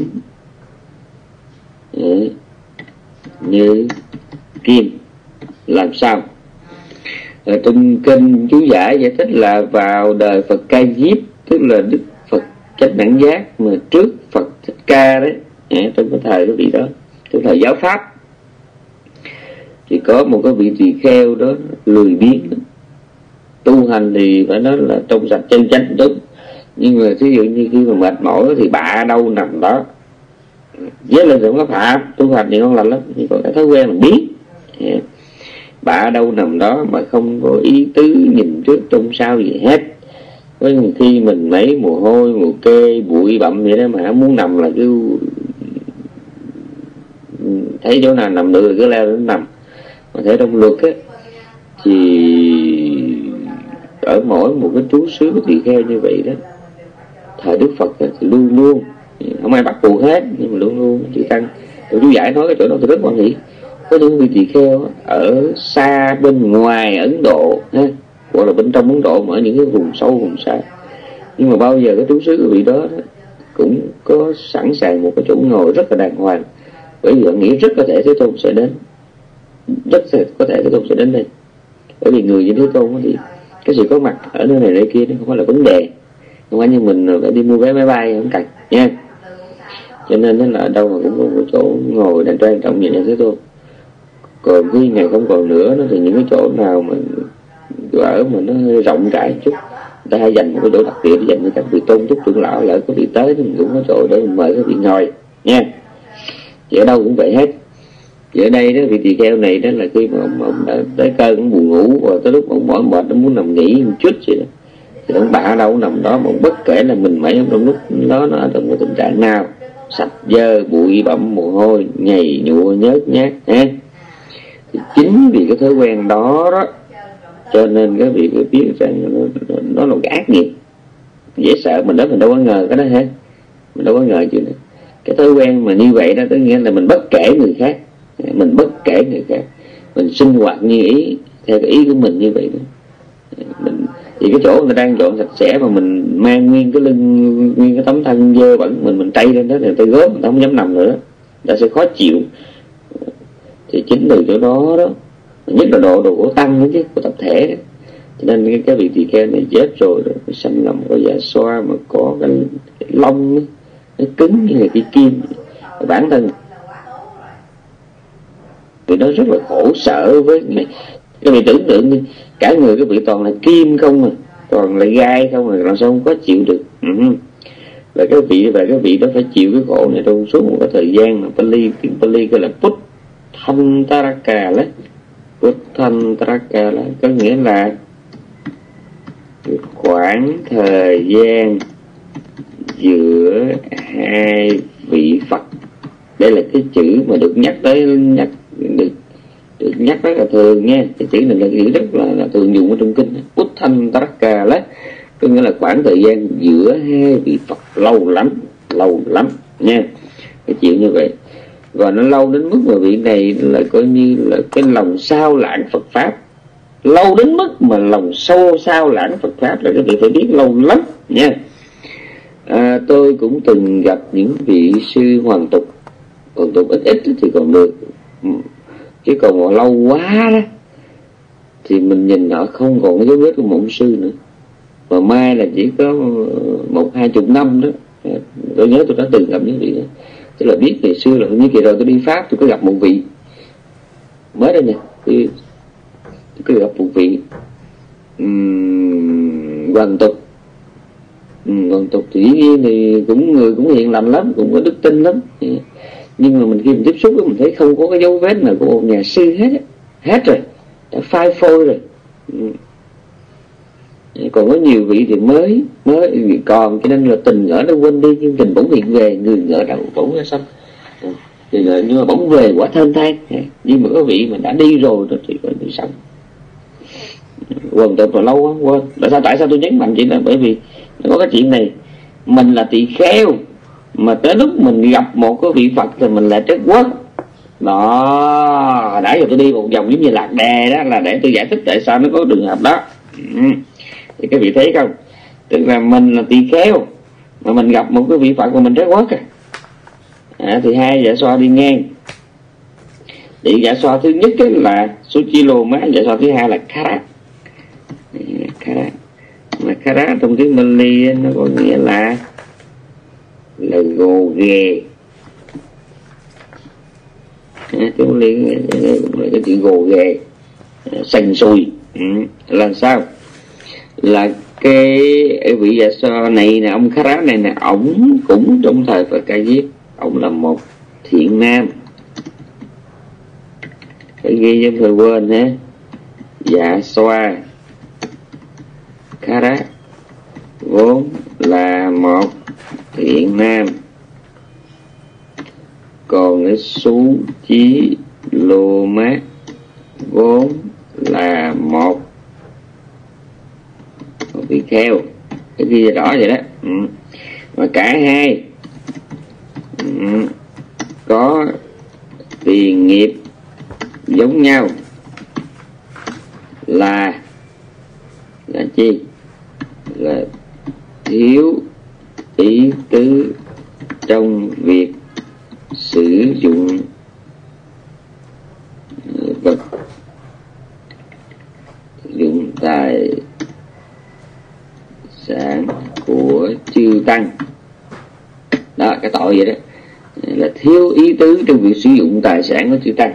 như kim. Làm sao? Ở trong kinh chú giải thích là vào đời Phật Ca Diếp, tức là Đức Phật Chánh Đẳng Giác mà trước Phật Thích Ca đấy, trong cái thời cái vị đó, tức là giáo pháp, thì có một cái vị tỳ kheo đó lười biếng, tu hành thì phải nói là trong sạch chân chánh đúng, nhưng mà ví dụ như khi mà mệt mỏi thì bạ đâu nằm đó. Với lên cũng có phạm tu hành thì ngon lành lắm, thì có cái thói quen là biết bạ đâu nằm đó, mà không có ý tứ nhìn trước trông sau gì hết. Có khi mình mấy mồ hôi mồ kê bụi bặm vậy đó mà muốn nằm là cứ thấy chỗ nào nằm được cứ leo đến nằm. Mà theo trong luật á thì ở mỗi một cái trú xứ tỳ kheo như vậy đó, thời Đức Phật thì luôn luôn không ai bắt buộc hết, nhưng mà luôn luôn chữ tăng. Chú giải nói cái chỗ đó thì rất quan nghĩ, có những vị tỳ kheo ở xa bên ngoài Ấn Độ ha, hoặc là bên trong Ấn Độ mà ở những cái vùng sâu vùng xa, nhưng mà bao giờ cái trú xứ của vị đó cũng có sẵn sàng một cái chỗ ngồi rất là đàng hoàng, bởi vì họ nghĩ rất có thể Thế Tôn sẽ đến, rất có thể Thế Tôn sẽ đến đây. Bởi vì người như Thế Tôn thì cái sự có mặt ở nơi này nơi kia nó không phải là vấn đề, không phải như mình phải đi mua vé máy bay không cần nha. Cho nên nó là ở đâu mà cũng có một chỗ ngồi đàng trang trọng như Thế Tôn. Còn khi ngày không còn nữa đó, thì những cái chỗ nào mà ở mà nó rộng rãi chút, người ta hay dành một cái chỗ đặc biệt để dành cho các vị tôn túc trưởng lão, lỡ có vị tới thì mình cũng có chỗ để mình mời các vị ngồi nha. Thì ở đâu cũng vậy hết. Thì ở đây đó, vị tỳ kheo này đó là khi mà ông đã tới cơn ông buồn ngủ, và tới lúc ông mỏi mệt, nó muốn nằm nghỉ một chút vậy đó, thì ông bạ đâu nằm đó, mà bất kể là mình mấy trong lúc đó nó ở trong một tình trạng nào, sạch dơ bụi bặm mồ hôi nhầy nhụa nhớt nhát ha. Thì chính vì cái thói quen đó đó, cho nên cái vị phải biết rằng nó là cái ác nghiệp dễ sợ. Mình đâu có ngờ cái đó hết, mình đâu có ngờ chuyện đó. Cái thói quen mà như vậy đó, có nghĩa là mình bất kể người khác, mình bất kể người khác, mình sinh hoạt như ý, theo cái ý của mình như vậy đó. Mình thì cái chỗ người ta đang dọn sạch sẽ mà mình mang nguyên cái lưng, nguyên cái tấm thân dơ bẩn mình trây lên đó, thì người ta gớm, người ta không dám nằm nữa, người ta sẽ khó chịu. Thì chính từ chỗ đó đó, nhất là đồ của tăng đó chứ, của tập thể đó. Cho nên cái vị tỳ kheo này chết rồi, cái sanh lòng của Dạ Xoa mà có cái lông đó, nó cứng như là cái kim. Bản thân thì nó rất là khổ sở với này. Các vị tưởng tượng đi, cả người các vị toàn là kim không à, toàn là gai không à, làm sao không có chịu được. Và các vị đó phải chịu cái khổ này trong suốt một cái thời gian mà tiếng Pali gọi là Putthantaraka, Putthantaraka có nghĩa là khoảng thời gian giữa hai vị Phật. Đây là cái chữ mà được nhắc rất là thường nha. Cái chữ này là chữ rất là thường dùng ở trong kinh. Putthantaraka có nghĩa là khoảng thời gian giữa hai vị Phật lâu lắm nha. Cái chịu như vậy, và nó lâu đến mức mà vị này là coi như là cái lòng sao lãng Phật pháp, lâu đến mức mà lòng sâu sao lãng Phật pháp là các vị phải biết lâu lắm nha. Tôi cũng từng gặp những vị sư hoàn tục ít thì còn được, chứ còn mà lâu quá đó thì mình nhìn họ không còn cái dấu vết của một sư nữa. Và mai là chỉ có 1-20 năm đó, tôi nhớ tôi đã từng gặp những vị đó. Tức là biết ngày xưa là như kỳ rồi tôi đi Pháp, tôi có gặp một vị mới đây nè, tôi có gặp một vị hoàn tục. Hoàn tục thì dĩ nhiên thì người cũng hiền lành lắm, cũng có đức tin lắm, nhưng mà mình khi mình tiếp xúc mình thấy không có cái dấu vết nào của một nhà sư hết rồi, đã phai phôi rồi. Còn có nhiều vị thì mới còn, cho nên là tình ngỡ nó quên đi, nhưng tình bỗng hiện về, người ngỡ đâu bỗng ra xong, nhưng mà bỗng về quả thênh thang. Nhưng mà có vị mà đã đi rồi đó thì phải đi xong. Quần tục là lâu quá quên. Tại sao tôi nhấn mạnh chuyện là bởi vì nó có cái chuyện này, mình là tỳ kheo mà tới lúc mình gặp một cái vị Phật thì mình lại trách quốc đó. Đã giờ tôi đi một vòng giống như lạc đề đó, là để tôi giải thích tại sao nó có trường hợp đó. Thì các vị thấy không, tức là mình là tỳ kheo mà mình gặp một cái vị Phật mà mình trách quốc thì hai Dạ Xoa đi ngang. Thì Dạ Xoa thứ nhất là Suchiloma, Dạ Xoa thứ hai là Khara. Mà Khara trong tiếng Pali nó có nghĩa là gồ ghề. Tiếng Pali là cái chữ gồ ghề, sành sùi. Là sao? Là cái vị Dạ Xoa này nè, ông Khara này nè, ổng cũng trong thời Phật Ca Diếp, ổng là một thiện nam. Phải ghi cho người quên ha. Dạ Xoa Khara vốn là một thiện nam, còn cái Suchiloma vốn là một vị kheo. Cái ghi rõ vậy đó. Mà cả hai có tiền nghiệp giống nhau là chi? Là thiếu ý tứ trong việc sử dụng vật dụng tài sản của chư tăng. Đó, cái tội vậy đó, là thiếu ý tứ trong việc sử dụng tài sản của chư tăng.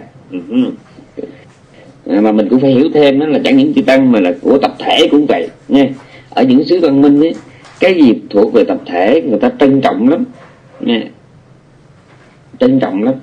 Mà mình cũng phải hiểu thêm đó là chẳng những chư tăng mà là của tập thể cũng vậy nha. Ở những xứ văn minh ấy, cái gì thuộc về tập thể người ta trân trọng lắm nha, trân trọng lắm.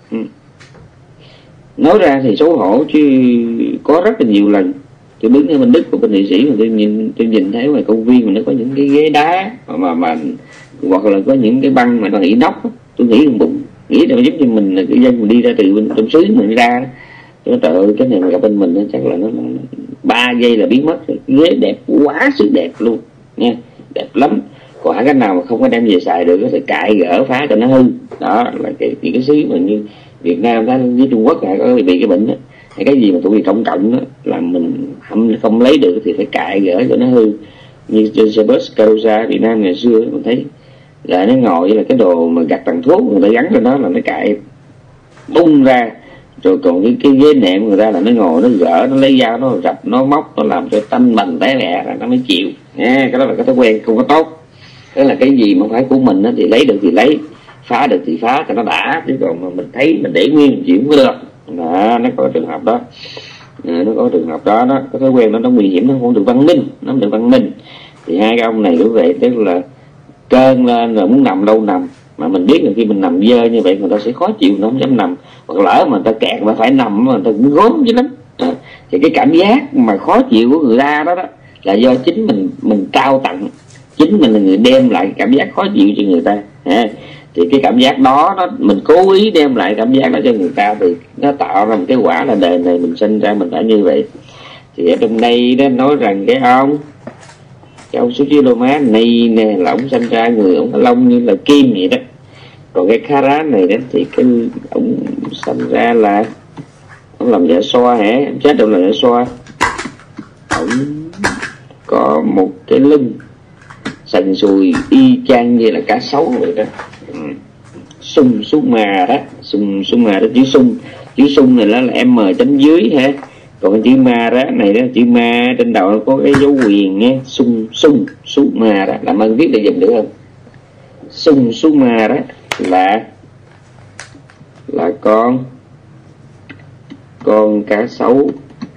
Nói ra thì xấu hổ chứ có rất là nhiều lần tôi đứng ở bên Đức của bên Thụy Sĩ mà tôi nhìn thấy ngoài công viên mà nó có những cái ghế đá mà hoặc là có những cái băng mà nó inox nóc, tôi nghĩ trong bụng, nghĩ là giống như mình là cái dân mình đi ra từ bên trong xứ mình ra đó. Tôi nói trời ơi, cái này mà gặp bên mình đó, chắc là nó 3 giây là biến mất rồi. Ghế đẹp quá sức đẹp luôn nha, đẹp lắm. Còn cái nào mà không có đem về xài được thì cạy gỡ phá cho nó hư. Đó là cái xứ mà như Việt Nam với Trung Quốc có bị cái bệnh đó. Cái gì mà tụi công cộng đó là mình không lấy được thì phải cạy gỡ cho nó hư. Như trên bus Carosa Việt Nam ngày xưa mình thấy là nó ngồi là cái đồ mà gặt bằng thuốc người ta gắn cho nó là nó cạy bung ra, rồi còn cái ghế nệm người ta là nó ngồi nó gỡ, nó lấy dao nó rạch nó móc, nó làm cho tanh bành té lẹ là nó mới chịu nha. Cái đó là cái thói quen không có tốt. Đó là cái gì mà phải của mình đó, thì lấy được thì lấy, phá được thì phá cho nó đã, chứ còn mà mình thấy mình để nguyên chịu không có được. Đó, nó có trường hợp đó, nó có trường hợp đó đó. Cái thói quen đó nó nguy hiểm, nó không được văn minh, nó không được văn minh. Thì hai cái ông này cũng vậy, tức là cơn lên rồi muốn nằm đâu nằm, mà mình biết là khi mình nằm dơ như vậy người ta sẽ khó chịu, nó không dám nằm, hoặc lỡ mà người ta kẹt mà phải nằm mà người ta cũng gốm dữ lắm. Thì cái cảm giác mà khó chịu của người ta đó là do chính mình cao tặng, chính mình là người đem lại cảm giác khó chịu cho người ta. Thì cái cảm giác đó mình cố ý đem lại cảm giác đó cho người ta, thì nó tạo ra một cái quả là đời này mình sinh ra mình đã như vậy. Thì ở trong đây đó nói rằng cái ông Suchiloma này nè là ông sinh ra người ông lông như là kim vậy đó. Còn cái Khara này đó thì cái ông sinh ra là ông làm dạ xoa hả, ông chết ông làm dạ xoa, ông có một cái lưng sần sùi y chang như là cá sấu vậy đó. Sung mà đó, sung mà đó, chữ sung này là m chấm dưới ha. Còn chữ ma đó này đó, chữ ma trên đầu nó có cái dấu quyền nghe, sung mà đó, làm ơn viết để dùm được không? Sung mà đó là con cá sấu.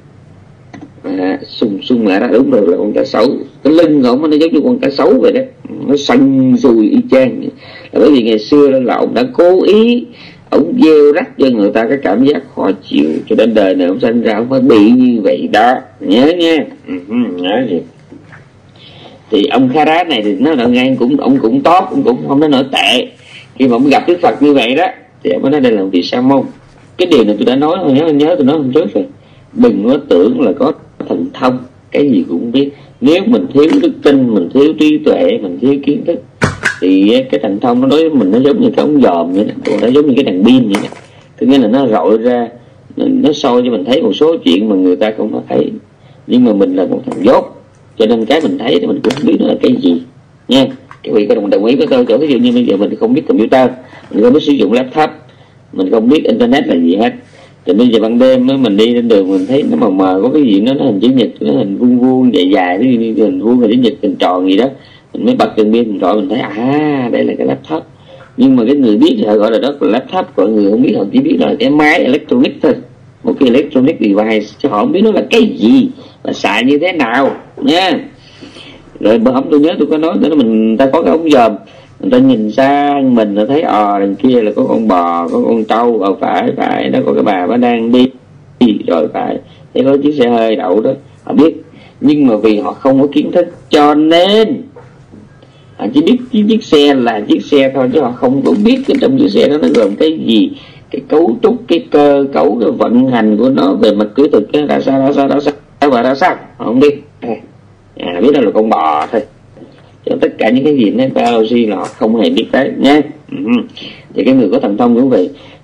Sung mà đó, đúng rồi, là con cá sấu. Cái lưng của nó giống như con cá sấu vậy đó, nó săn sùi y chang. Là bởi vì ngày xưa đó là ông đã cố ý ông gieo rắc cho người ta cái cảm giác khó chịu, cho đến đời này ông sinh ra ông phải bị như vậy đó, nhớ nha. Nhớ gì. Thì ông Khara này thì nó là ngay ông cũng tốt, ông cũng không nói nổi tệ. Khi mà ông gặp Đức Phật như vậy đó thì ông mới nói đây là một vị sa môn. Cái điều này tôi đã nói, nhớ tôi nói hôm trước rồi, đừng có tưởng là có thần thông cái gì cũng biết. Nếu mình thiếu đức tin, mình thiếu trí tuệ, mình thiếu kiến thức thì cái thần thông nó đối với mình nó giống như cái ống dòm vậy đó, nó giống như cái đèn pin vậy đó. Thứ nghĩa là nó rọi ra, nó soi cho mình thấy một số chuyện mà người ta không có thấy. Nhưng mà mình là một thằng dốt, cho nên cái mình thấy thì mình cũng không biết nó là cái gì nha. Các vị có đồng ý với tôi chỗ ví dụ như bây giờ mình không biết computer, mình không biết sử dụng laptop, mình không biết internet là gì hết, thì bây giờ ban đêm mình đi trên đường mình thấy nó mờ có cái gì nó hình chữ nhật, nó hình vuông dài ví dụ như hình vuông hình chữ nhật, hình tròn gì đó, mình mới bật đèn pin mình gọi mình thấy đây là cái laptop. Nhưng mà cái người biết thì họ gọi là đó là laptop, còn người không biết họ chỉ biết là cái máy electronic thôi, một cái electronic device, chứ họ không biết nó là cái gì và xài như thế nào nha. Rồi bữa hôm tôi nhớ tôi có nói nữa, mình ta có cái ống dòm, người ta nhìn sang mình là thấy đằng kia là có con bò, có con trâu, phải nó có cái bà đang đi rồi phải thấy có chiếc xe hơi đậu đó, họ biết. Nhưng mà vì họ không có kiến thức cho nên họ chỉ biết chiếc xe là chiếc xe thôi, chứ họ không có biết cái trong chiếc xe đó nó gồm cái gì, cái cấu trúc, cái cơ cấu, cái vận hành của nó về mặt kỹ thuật ra sao và ra sao họ không biết. Biết đó là con bò thôi, cho tất cả những cái gì nó biology là họ không hề biết tới nhé. Thì cái người có thần thông cũng vậy,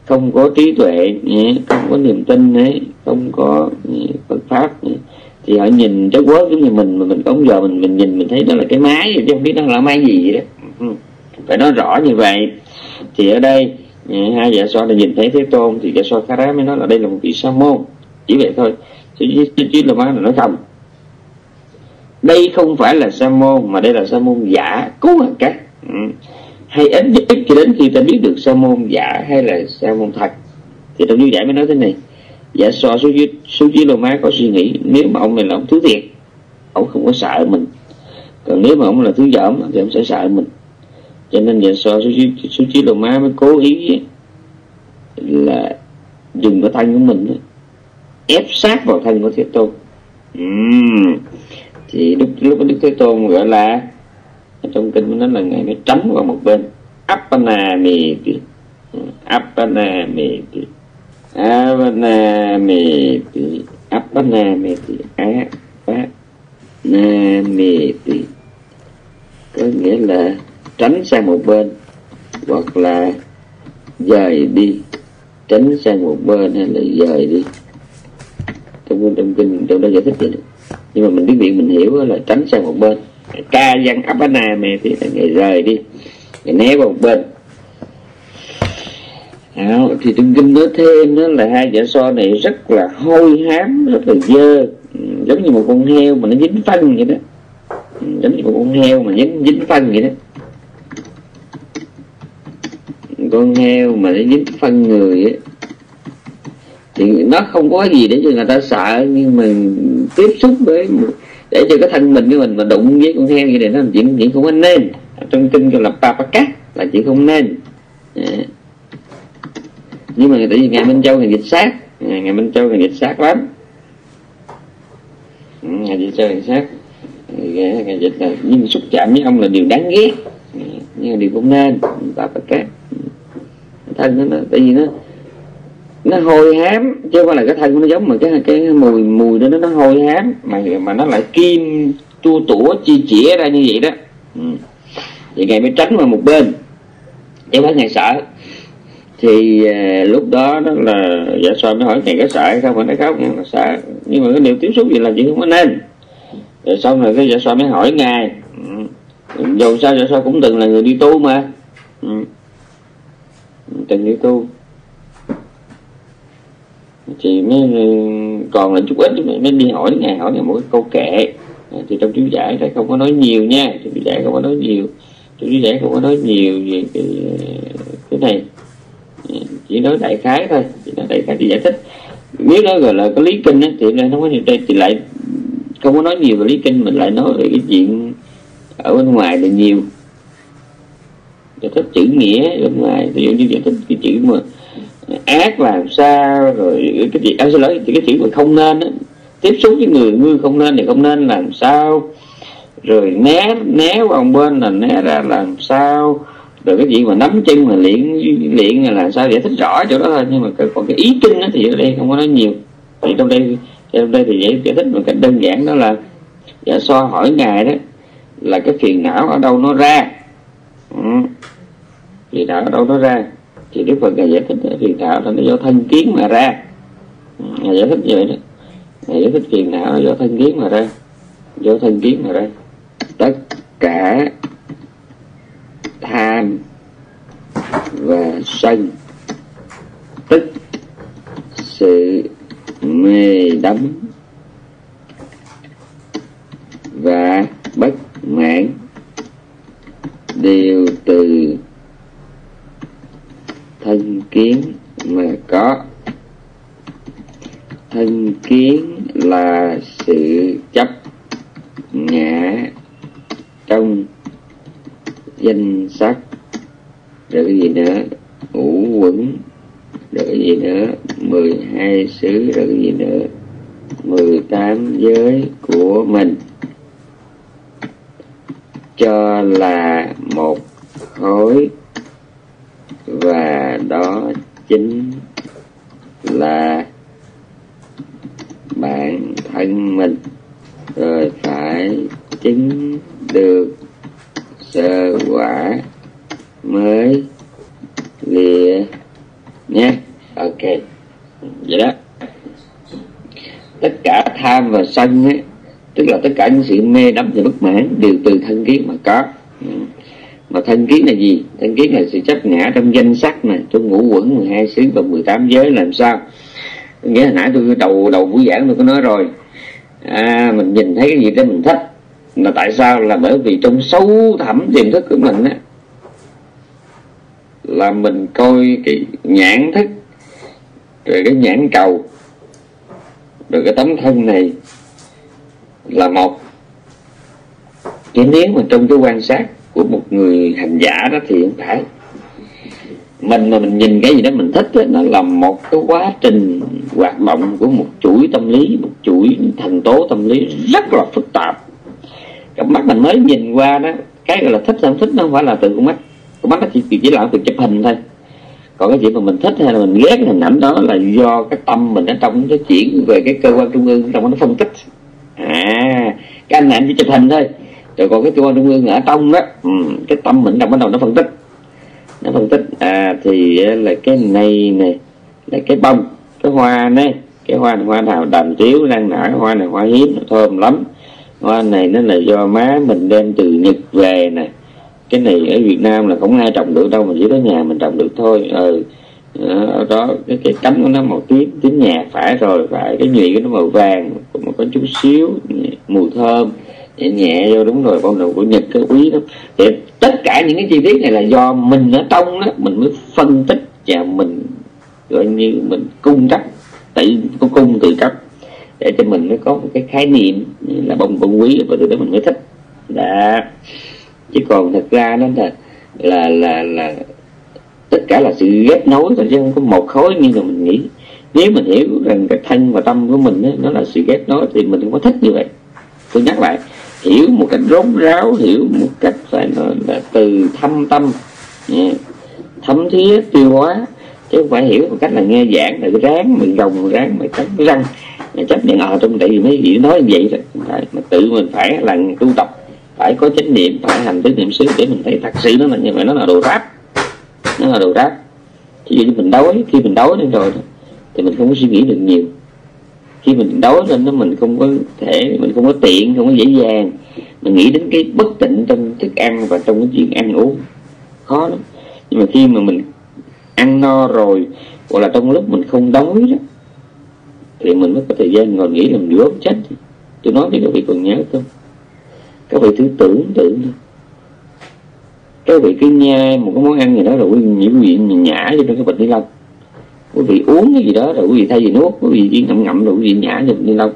không có trí tuệ, không có niềm tin ấy, không có Phật pháp, thì họ nhìn trái quất giống như mình, mà mình có giờ mình nhìn mình thấy đó là cái máy chứ không biết nó là máy gì vậy đó. Phải nói rõ như vậy. Thì ở đây hai Dạ Xoa là nhìn thấy Thế Tôn, thì Dạ Xoa Khá Rá mới nói là đây là một vị sa môn, chỉ vậy thôi. Chứ là má là nói không, đây không phải là sa môn, mà đây là sa môn giả cố hạnh các. Hay ít nhất cho đến khi ta biết được sa môn giả hay là sa môn thật. Thì trong Như Giải mới nói thế này: Dạ Xoa số Chí Lô Má có suy nghĩ, nếu mà ông này là ông thứ thiệt, ông không có sợ mình, còn nếu mà ông là thứ dởm thì ông sẽ sợ mình. Cho nên Dạ Xoa số Chí Lô Má mới cố ý là dùng cái thân của mình ép sát vào thân của Thế Tôn. Thì lúc Đức Thế Tôn gọi là, trong kinh nó là ngài mới tránh vào một bên, Appana Meti, Appana Meti, Appana Meti, Appana Meti, Appana Meti, có nghĩa là tránh sang một bên hoặc là dời đi, tránh sang một bên hay là dời đi. Trong kinh trong đó giải thích vậy đó. Nhưng mà mình tiếng Việt mình hiểu là tránh sang một bên. Ca văn Appana mẹ thì là ngày rời đi, ngày né vào một bên. Thì trong kinh nói thêm đó là hai Dạ Xoa này rất là hôi hám, rất là dơ, giống như một con heo mà nó dính phân vậy đó, giống như một con heo mà dính phân vậy đó. Con heo mà nó dính phân người ấy, thì nó không có gì để cho người ta sợ, nhưng mà tiếp xúc với để cho cái thân mình của mình mà đụng với con heo như này nó là chuyện không có nên. Trong kinh gọi là papakat, là chuyện không nên. Nhưng mà tại vì ngài Minh Châu ngài dịch sát, ngài Minh Châu ngài dịch sát lắm, ngài dịch sát ngài dịch là nhưng xúc chạm với ông là điều đáng ghét, nhưng mà điều không nên. Papakat thân nó tại vì nó hôi hám, chứ không phải là cái thân nó giống mà cái mùi đó nó hôi hám, mà nó lại kim tua tủa chi chĩa ra như vậy đó. Vậy ngài mới tránh vào một bên, chứ không phải ngài sợ. Thì lúc đó là Dạ Xoa mới hỏi ngài có sợ hay không, mà nói không, ngài sợ, nhưng mà cái điều tiếp xúc gì là chuyện không có nên. Rồi xong rồi cái Dạ Xoa mới hỏi ngài, dù sao Dạ Xoa cũng từng là người đi tu mà, từng đi tu, thì mới còn là chút ít mới đi hỏi ngài một cái câu kệ. Thì trong chú giải đây không có nói nhiều nha, trong chú giải không có nói nhiều, trong chú giải không có nói nhiều về cái này, chỉ nói đại khái thôi, chỉ nói đại khái thì giải thích. Nếu nó gọi là có lý kinh á, thì nó có đây thì lại không có nói nhiều về lý kinh, mình lại nói về cái chuyện ở bên ngoài là nhiều, giải thích chữ nghĩa bên ngoài. Ví dụ như giải thích cái chữ mà ác làm sao, rồi cái gì xin lỗi, cái chữ mà không nên á, tiếp xúc với người không nên thì không nên làm sao, rồi né vào bên là né ra làm sao, rồi cái gì mà nắm chân mà luyện là sao, giải thích rõ chỗ đó thôi. Nhưng mà còn cái ý kinh đó thì ở đây không có nói nhiều. Thì trong đây thì giải thích một cách đơn giản, đó là Dạ Xoa hỏi ngài đó là cái phiền não ở đâu nó ra, phiền não ở đâu nó ra. Thì Đức Phật ngài giải thích phiền não là nó do thân kiến mà ra, ngài giải thích như vậy đó. Ngài giải thích phiền não là do thân kiến mà ra, do thân kiến mà ra. Tất cả tham và sân, tức sự mê đắm và bất mãn đều từ thân kiến mà có. Thân kiến là sự chấp ngã trong danh sắc, rồi cái gì nữa, ngũ quẩn, rồi cái gì nữa, 12 xứ, rồi cái gì nữa, 18 giới của mình, cho là một khối, và đó chính là bản thân mình. Rồi phải chứng được sơ quả mới lìa nhé. ân á, tức là tất cả những sự mê đắm và bất mãn đều từ thân kiến mà có. Mà thân kiến là gì? Thân kiến là sự chấp ngã trong danh sắc này, trong ngũ quẩn 12 xứ và 18 giới. Làm sao? Nghĩa hồi nãy tôi đầu buổi giảng tôi có nói rồi, mình nhìn thấy cái gì đó mình thích, là tại sao? Là bởi vì trong sâu thẳm tiềm thức của mình á, là mình coi cái nhãn thức, rồi cái nhãn cầu, rồi cái tấm thân này là một. Chứ nếu mà trong cái quan sát của một người hành giả đó thì không phải. Mình mà mình nhìn cái gì đó mình thích đó, nó là một cái quá trình hoạt động của một chuỗi tâm lý, một chuỗi thành tố tâm lý rất là phức tạp. Cái mắt mình mới nhìn qua đó, cái gọi là thích hay không thích nó không phải là từ con mắt. Con mắt nó chỉ là việc chụp hình thôi. Còn cái chuyện mà mình thích hay là mình ghét cái hình ảnh đó là do cái tâm mình ở trong nó chuyển về cái cơ quan trung ương, trong nó phân tích. Cái anh này anh chỉ chụp hình thôi, rồi còn cái cơ quan trung ương ở trong đó, cái tâm mình trong bắt đầu nó phân tích. Nó phân tích thì là cái này nè, là cái bông, cái hoa này, cái hoa này hoa nào đàm tiếu đang nở, hoa này hoa hiếm, thơm lắm. Hoa này nó là do má mình đem từ Nhật về nè. Cái này ở Việt Nam là không ai trồng được đâu, mà chỉ có nhà mình trồng được thôi. Ở đó cái cánh của nó màu tím nhạt, phải rồi, phải cái nhụy của nó màu vàng, mà có chút xíu mùi thơm nhẹ nhẹ vô, đúng rồi, con đầu của Nhật cái quý đó. Thì tất cả những cái chi tiết này là do mình ở trong đó mình mới phân tích và mình gọi như mình cung cấp, tự cấp để cho mình mới có một cái khái niệm là bông quý, và từ đó mình mới thích. Đã. Chứ còn thật ra nó là tất cả là sự ghép nối thôi, chứ không có một khối như là mình nghĩ. Nếu mình hiểu rằng cái thân và tâm của mình nó là sự ghép nối thì mình không có thích như vậy. Tôi nhắc lại, hiểu một cách rốt ráo, hiểu một cách phải nói là từ thâm tâm, thấm thía tiêu hóa, chứ không phải hiểu một cách là nghe giảng rồi ráng mình gồng ráng mình cắn răng mình chấp nhận trong tại vì mấy vị nói như vậy rồi. Mà tự mình phải là tu tập, phải có chánh niệm, phải hành tứ niệm xứ để mình thấy thật sự nó là như vậy. Nó là đồ ráp, nó là đồ ráp. Ví dụ như mình đói, khi mình đói lên rồi thì mình không có suy nghĩ được nhiều. Khi mình đói lên đó mình không có thể, mình không có tiện, không có dễ dàng mình nghĩ đến cái bất tịnh trong thức ăn và trong cái chuyện ăn uống, khó lắm. Nhưng mà khi mà mình ăn no rồi, hoặc là trong lúc mình không đói đó, thì mình mới có thời gian ngồi nghĩ là mình gớm chết. Tôi nói với các vị còn nhớ không? Các vị thử tưởng tượng thôi, các vị cứ nhai một cái món ăn gì đó rồi quý vị nhả vô trong cái bịch ni lông, quý vị uống cái gì đó rồi quý vị thay vì nuốt, quý vị chỉ ngậm rồi quý vị nhả vô bịch ni lông,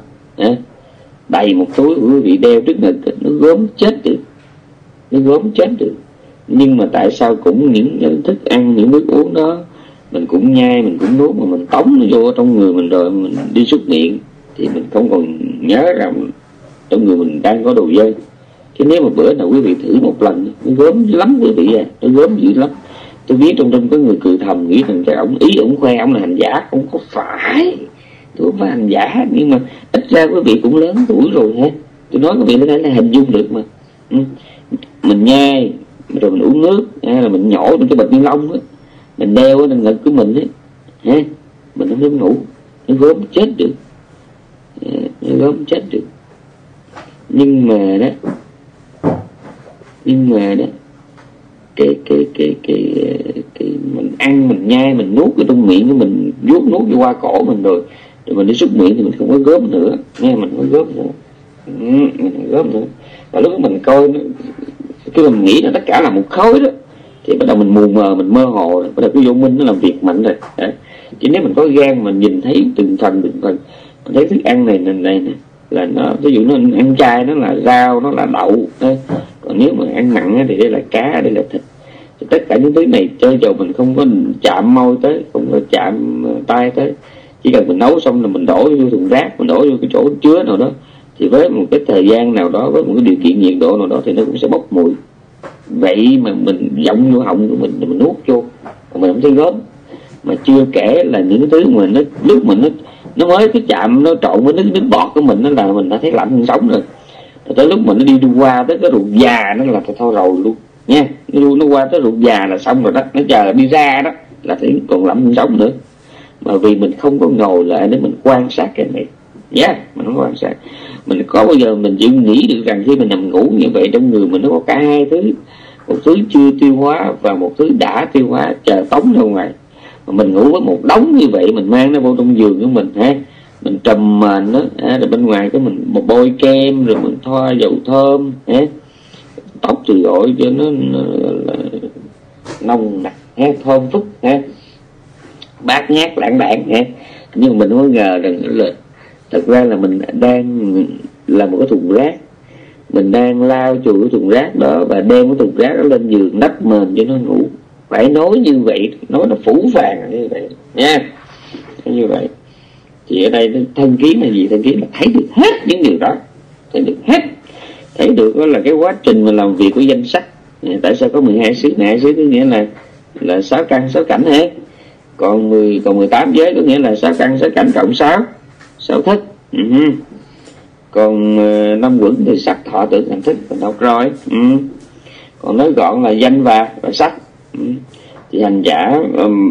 đầy một túi quý vị đeo trước ngực, nó gớm chết được, nó gớm chết được. Nhưng mà tại sao cũng những thức ăn, những nước uống đó mình cũng nhai, mình cũng nuốt, mà mình tống nó vô trong người mình rồi mình đi xuất miệng thì mình không còn nhớ rằng trong người mình đang có đồ dơ. Chứ nếu mà bữa nào quý vị thử một lần, nó gớm lắm quý vị nó gớm dữ lắm. Tôi biết trong có người cười thầm nghĩ rằng cái ổng ý ổng khoe ổng là hành giả, không có phải, tôi không phải hành giả, nhưng mà ít ra quý vị cũng lớn tuổi rồi ha. Tôi nói quý vị có thể là hình dung được mà. Mình nhai rồi mình uống nước, hay là mình nhổ trong cái bịch ni lông á, mình đeo ở trên ngực của mình ấy, mình không dám ngủ, nó gớm chết được, nó gớm chết được. Nhưng mà đó cái mình ăn, mình nhai, mình nuốt ở trong miệng của mình, nuốt vô qua cổ mình rồi mình đi xúc miệng thì mình không có gớm nữa nghe, mình không có gớm nữa, mình không gớm nữa. Và lúc mình coi nó, khi mình nghĩ là tất cả là một khối đó, thì bắt đầu mình mù mờ, mình mơ hồ rồi, bắt đầu cái vô minh nó làm việc mạnh rồi. Chứ nếu mình có gan mình nhìn thấy từng phần mình thấy thức ăn này là nó, ví dụ nó ăn chay nó là rau, nó là đậu thôi. Còn nếu mà ăn mặn thì đây là cá, đây là thịt. Thì tất cả những thứ này cho dù mình không có chạm môi tới, không có chạm tay tới, chỉ cần mình nấu xong là mình đổ vô thùng rác, mình đổ vô cái chỗ chứa nào đó, thì với một cái thời gian nào đó, với một cái điều kiện nhiệt độ nào đó thì nó cũng sẽ bốc mùi. Vậy mà mình giọng vô họng của mình nuốt vô mà mình không thấy gớm. Mà chưa kể là những thứ mà nó lúc mà nó mới cái chạm, nó trộn với nước bọt của mình, nó là mình đã thấy lạnh hơn sống rồi. Tới lúc mà nó đi qua tới cái ruột già nó là thôi rồi luôn nha, nó qua tới ruột già là xong rồi đó, nó chờ đi ra đó là thấy còn lạnh hơn sống nữa. Mà vì mình không có ngồi lại để mình quan sát cái này, mình không quan sát, Mình có bao giờ mình chỉ nghĩ được rằng khi mình nằm ngủ như vậy trong người mình nó có cả hai thứ, một thứ chưa tiêu hóa và một thứ đã tiêu hóa chờ tống ra ngoài. Mà mình ngủ với một đống như vậy, mình mang nó vô trong giường của mình ha, mình trùm mền đó, rồi bên ngoài cái mình bôi kem, rồi mình thoa dầu thơm ha, tóc thì gọi cho nó nồng nặc ha, thơm phức ha, bát nhát lãng đảng ha. Nhưng mà mình không ngờ rằng là thật ra là mình đang là một cái thùng rác, mình đang lau chùi cái thùng rác đó và đem cái thùng rác đó lên giường đắp mền cho nó ngủ. Phải nói như vậy, nói là phủ phàng như vậy nha, như vậy. Thì ở đây thân kiến là gì? Thân kiến là thấy được hết những điều đó, thấy được hết, thấy được đó là cái quá trình mà làm việc của danh sách. Tại sao có 12 xứ? 12 xứ có nghĩa là 6 căn 6 cảnh hết. Còn 18 giới có nghĩa là 6 căn 6 cảnh cộng 6 thức. Còn 5 quẩn thì sắc thọ tưởng hành thức, mình học rồi. Còn nói gọn là danh và sắc. Thì hành giả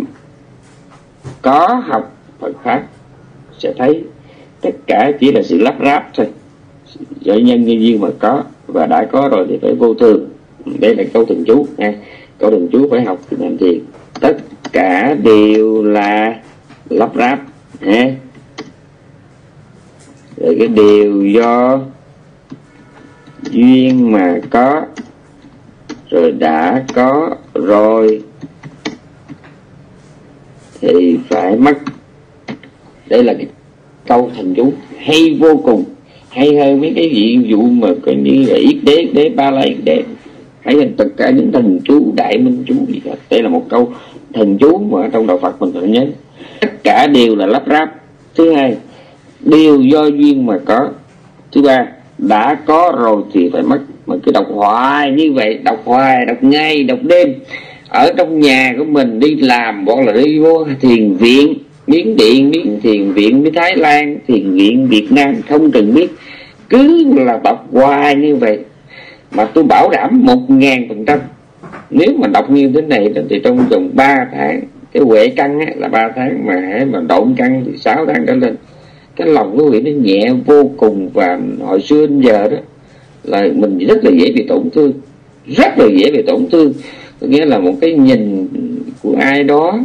có học Phật pháp sẽ thấy tất cả chỉ là sự lắp ráp thôi. Do nhân như duyên mà có, và đã có rồi thì phải vô thường. Đây là câu thần chú nha. Câu thần chú phải học thì làm thiền. Tất cả đều là lắp ráp ha. Rồi cái điều do duyên mà có, rồi đã có rồi thì phải mất. Đây là cái câu thần chú hay vô cùng, hay hơn mấy cái ví dụ mà coi như là yết đế, ba la yết đế, hay hơn tất cả những thần chú, đại minh chú gì đó. Đây là một câu thần chú mà trong đạo Phật mình phải nhớ. Tất cả đều là lắp ráp. Thứ hai, đều do duyên mà có. Thứ ba, đã có rồi thì phải mất. Mà cứ đọc hoài như vậy, đọc hoài, đọc ngày, đọc đêm, ở trong nhà của mình đi làm, hoặc là đi vô thiền viện Miến Điện, thiền viện với Thái Lan, thiền viện Việt Nam, không cần biết, cứ là đọc hoài như vậy. Mà tôi bảo đảm 1000%, nếu mà đọc như thế này thì trong vòng 3 tháng, cái huệ căn là 3 tháng, mà độn căn thì 6 tháng trở lên. Cái lòng của vị nó nhẹ vô cùng. Và hồi xưa đến giờ đó là mình rất là dễ bị tổn thương, rất là dễ bị tổn thương. Có nghĩa là một cái nhìn của ai đó,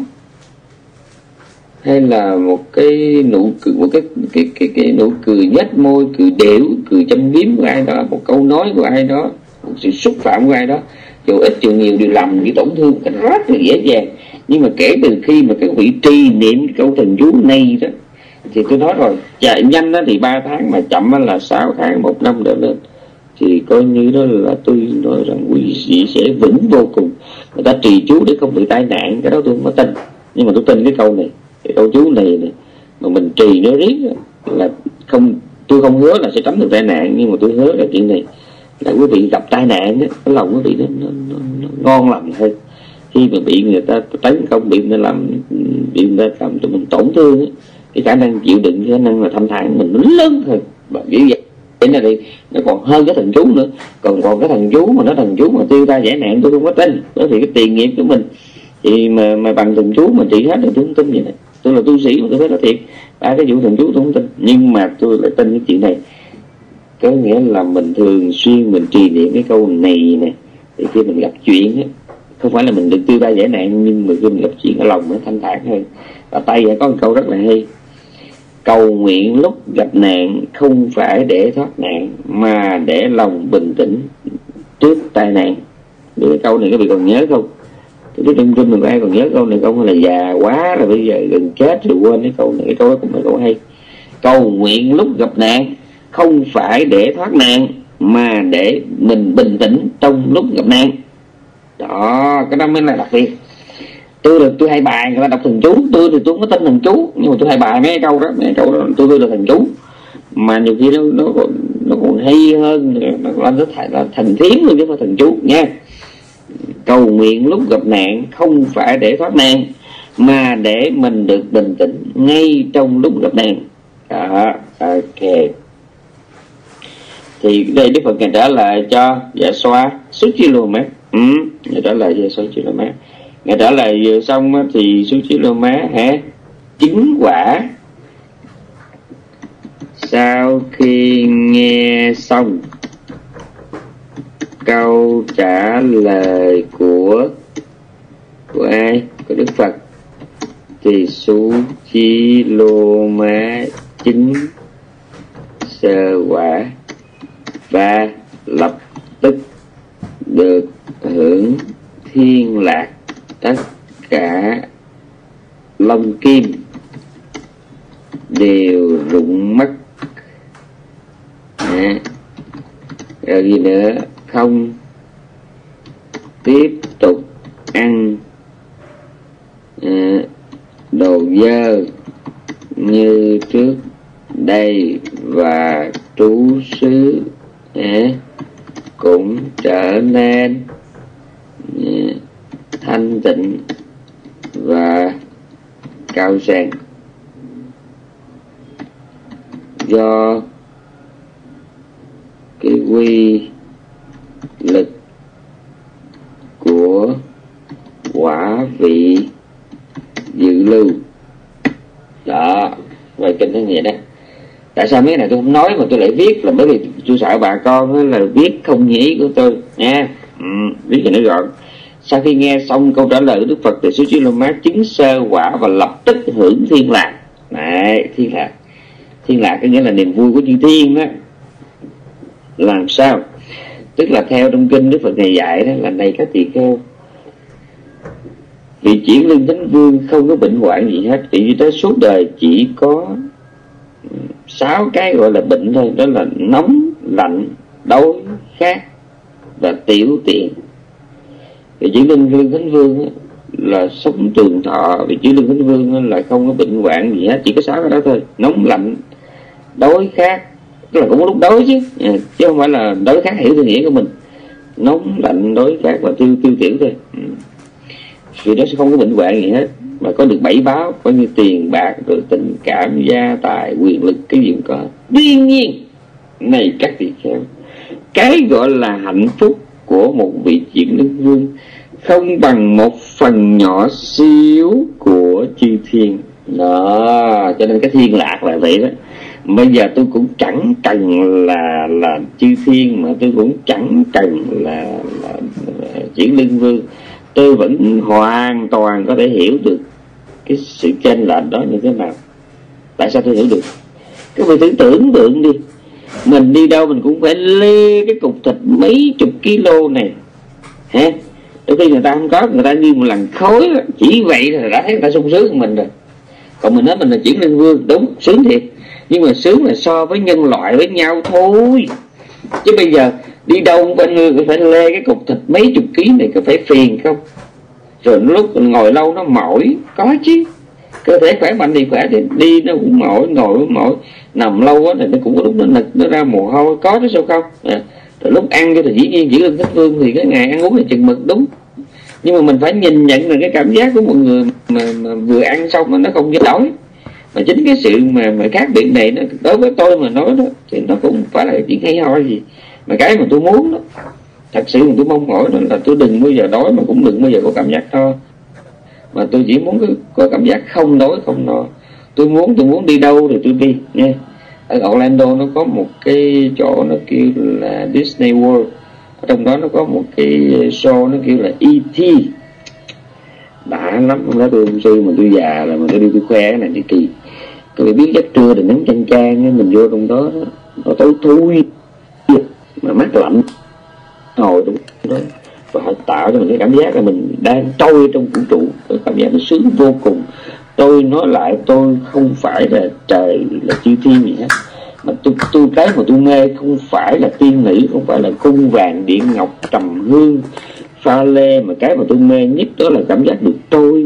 hay là một cái nụ cười, một cái nụ cười nhếch môi, cười đểu, cười châm biếm của ai đó, một câu nói của ai đó, một sự xúc phạm của ai đó, dù ít dù nhiều đều làm cái tổn thương cái rất là dễ dàng. Nhưng mà kể từ khi mà cái vị trì niệm cái câu thần chú này đó, thì tôi nói rồi, chạy nhanh đó thì 3 tháng, mà chậm là 6 tháng, 1 năm trở lên, thì coi như đó là tôi nói rằng quý vị sẽ vững vô cùng. Người ta trì chú để không bị tai nạn, cái đó tôi không có tin. Nhưng mà tôi tin cái câu này, cái câu chú này mà mình trì nó riết là không, tôi không hứa là sẽ tránh được tai nạn, nhưng mà tôi hứa là chuyện này là quý vị gặp tai nạn đó, cái lòng quý vị nó ngon lành hơn. Khi mà bị người ta tấn công, bị người ta làm cho mình tổn thương đó, cái khả năng chịu đựng, khả năng là thanh thản mình nó lớn hơn. Và như vậy này thì nó còn hơn cái thần chú nữa. Còn cái thần chú mà nó thần chú mà tiêu tai giải nạn tôi không có tin. Đó thì cái tiền nghiệp của mình thì mà bằng thần chú mà trị hết thì tôi không tin vậy này. Tôi là tu sĩ mà tôi phải nói thiệt, ba cái vụ thần chú tôi không tin, nhưng mà tôi lại tin cái chuyện này. Có nghĩa là mình thường xuyên mình trì niệm cái câu này nè, thì khi mình gặp chuyện á, không phải là mình được tiêu tai giải nạn, nhưng mà khi mình gặp chuyện ở lòng nó thanh thản hơn. Và Tây có một câu rất là hay: cầu nguyện lúc gặp nạn không phải để thoát nạn, mà để lòng bình tĩnh trước tai nạn. Được cái câu này các vị còn nhớ không? Tôi biết trong mình ai còn nhớ câu này không? Hay là già quá rồi bây giờ gần chết rồi quên cái câu này. Cái câu đó cũng là câu hay. Cầu nguyện lúc gặp nạn không phải để thoát nạn, mà để mình bình tĩnh trong lúc gặp nạn. Đó, cái đó mới là đặc biệt. Tôi hay bài người ta đọc thần chú, tôi thì tôi không có tin thần chú, nhưng mà tôi hay bài mấy câu đó tôi là thần chú. Mà nhiều khi nó còn hay hơn, nó là thần thiến luôn chứ không phải thần chú nha. Cầu nguyện lúc gặp nạn không phải để thoát nạn, mà để mình được bình tĩnh ngay trong lúc gặp nạn. Đó, ok. Thì đây Đức Phật ngài trả lời cho Dạ Xoa Suchiloma. Ngài trả lời Dạ Xoa Suchiloma. Ngài trả lời vừa xong thì Suchiloma chứng quả Sau khi nghe xong câu trả lời của ai? Của Đức Phật, thì Sú Chi Lô Má chứng sơ quả và lập tức được hưởng thiên lạc, tất cả lông kim đều rụng mất. Rồi gì nữa? Không tiếp tục ăn đồ dơ như trước đây, và trú xứ cũng trở nên thanh tịnh và cao sang. Do cái quy lực của quả vị dự lưu đó, về kinh thế nghĩa đó. Tại sao mấy này tôi không nói mà tôi lại viết, là bởi vì tôi sợ bà con là viết không như ý của tôi nha. Viết cho nó gọn. Sau khi nghe xong câu trả lời của Đức Phật, thì Sú Chi Lô Má chứng sơ quả và lập tức hưởng thiên lạc. Đấy, thiên lạc. Thiên lạc có nghĩa là niềm vui của chư thiên đó. Làm sao? Tức là theo trong kinh Đức Phật này dạy đó, là này các tỳ kheo, vị Chuyển Lương Thánh Vương không có bệnh hoạn gì hết. Vì như thế suốt đời chỉ có 6 cái gọi là bệnh thôi. Đó là nóng, lạnh, đói, khát và tiểu tiện. Vị Chuyển Lương Thánh Vương là sống trường thọ. Vị Chuyển Lương Thánh Vương là không có bệnh hoạn gì hết, chỉ có 6 cái đó thôi. Nóng, lạnh, đói, khát. Tức là cũng có lúc đói chứ không phải là đói khát hiểu theo nghĩa của mình. Nóng, lạnh, đói, khát và tiêu tiểu thôi. Vì đó sẽ không có bệnh hoạn gì hết, mà có được 7 báo, có như tiền bạc, rồi tình cảm, gia tài, quyền lực, cái gì cũng có. Tuy nhiên, này các tỳ kheo, cái gọi là hạnh phúc của một vị Chuyển Lương Vương không bằng một phần nhỏ xíu của chư thiên đó. Cho nên cái thiên lạc là vậy đó. Bây giờ tôi cũng chẳng cần là chư thiên, mà tôi cũng chẳng cần là Chuyển Lương Vương. Tôi vẫn hoàn toàn có thể hiểu được cái sự chênh lệch đó như thế nào. Tại sao tôi hiểu được? Các vị thử tưởng tượng đi, mình đi đâu mình cũng phải lê cái cục thịt mấy chục kilo này hả? Đôi khi người ta không có, người ta như một lần khối đó. Chỉ vậy là đã thấy người ta sung sướng của mình rồi. Còn mình nói mình là Chuyển Lương Vương, đúng, sướng thiệt, nhưng mà sướng là so với nhân loại với nhau thôi. Chứ bây giờ đi đâu bên người cũng phải lê cái cục thịt mấy chục ký này, có phải phiền không? Rồi lúc ngồi lâu nó mỏi, có chứ. Cơ thể khỏe mạnh thì khỏe, thì đi nó cũng mỏi, ngồi cũng mỏi, nằm lâu quá thì nó cũng có lúc nó nực, nó ra mồ hôi, có chứ sao không? Rồi lúc ăn thì dĩ nhiên Chuyển Lương Thánh Vương thì cái ngày ăn uống là chừng mực, đúng. Nhưng mà mình phải nhìn nhận là cái cảm giác của một người mà vừa ăn xong nó không có đói. Mà chính cái sự mà khác biệt này, nó đối với tôi mà nói đó, thì nó cũng phải là chuyện hay ho gì. Mà cái mà tôi muốn đó, thật sự mà tôi mong mỏi đó là tôi đừng bao giờ đói, mà cũng đừng bao giờ có cảm giác no. Mà tôi chỉ muốn có cảm giác không đói không no. Tôi muốn đi đâu thì tôi đi nha. Ở Orlando nó có một cái chỗ nó kêu là Disney World. Ở trong đó nó có một cái show nó kêu là E.T. đã lắm. Hôm đó tôi sư mà tôi già là mà tôi đi tôi khoe cái này thì kỳ. Các bạn biết giấc trưa thì nắng chang chang, mình vô trong đó nó tối thui mà mát lạnh ngồi đúng đó, và họ tạo cho mình cái cảm giác là mình đang trôi trong vũ trụ. Cái cảm giác nó sướng vô cùng. Tôi nói lại, tôi không phải là trời là chư thiên gì hết, mà tôi cái mà tôi mê không phải là tiên nữ, không phải là cung vàng điện ngọc trầm hương pha lê, mà cái mà tôi mê nhất đó là cảm giác được trôi,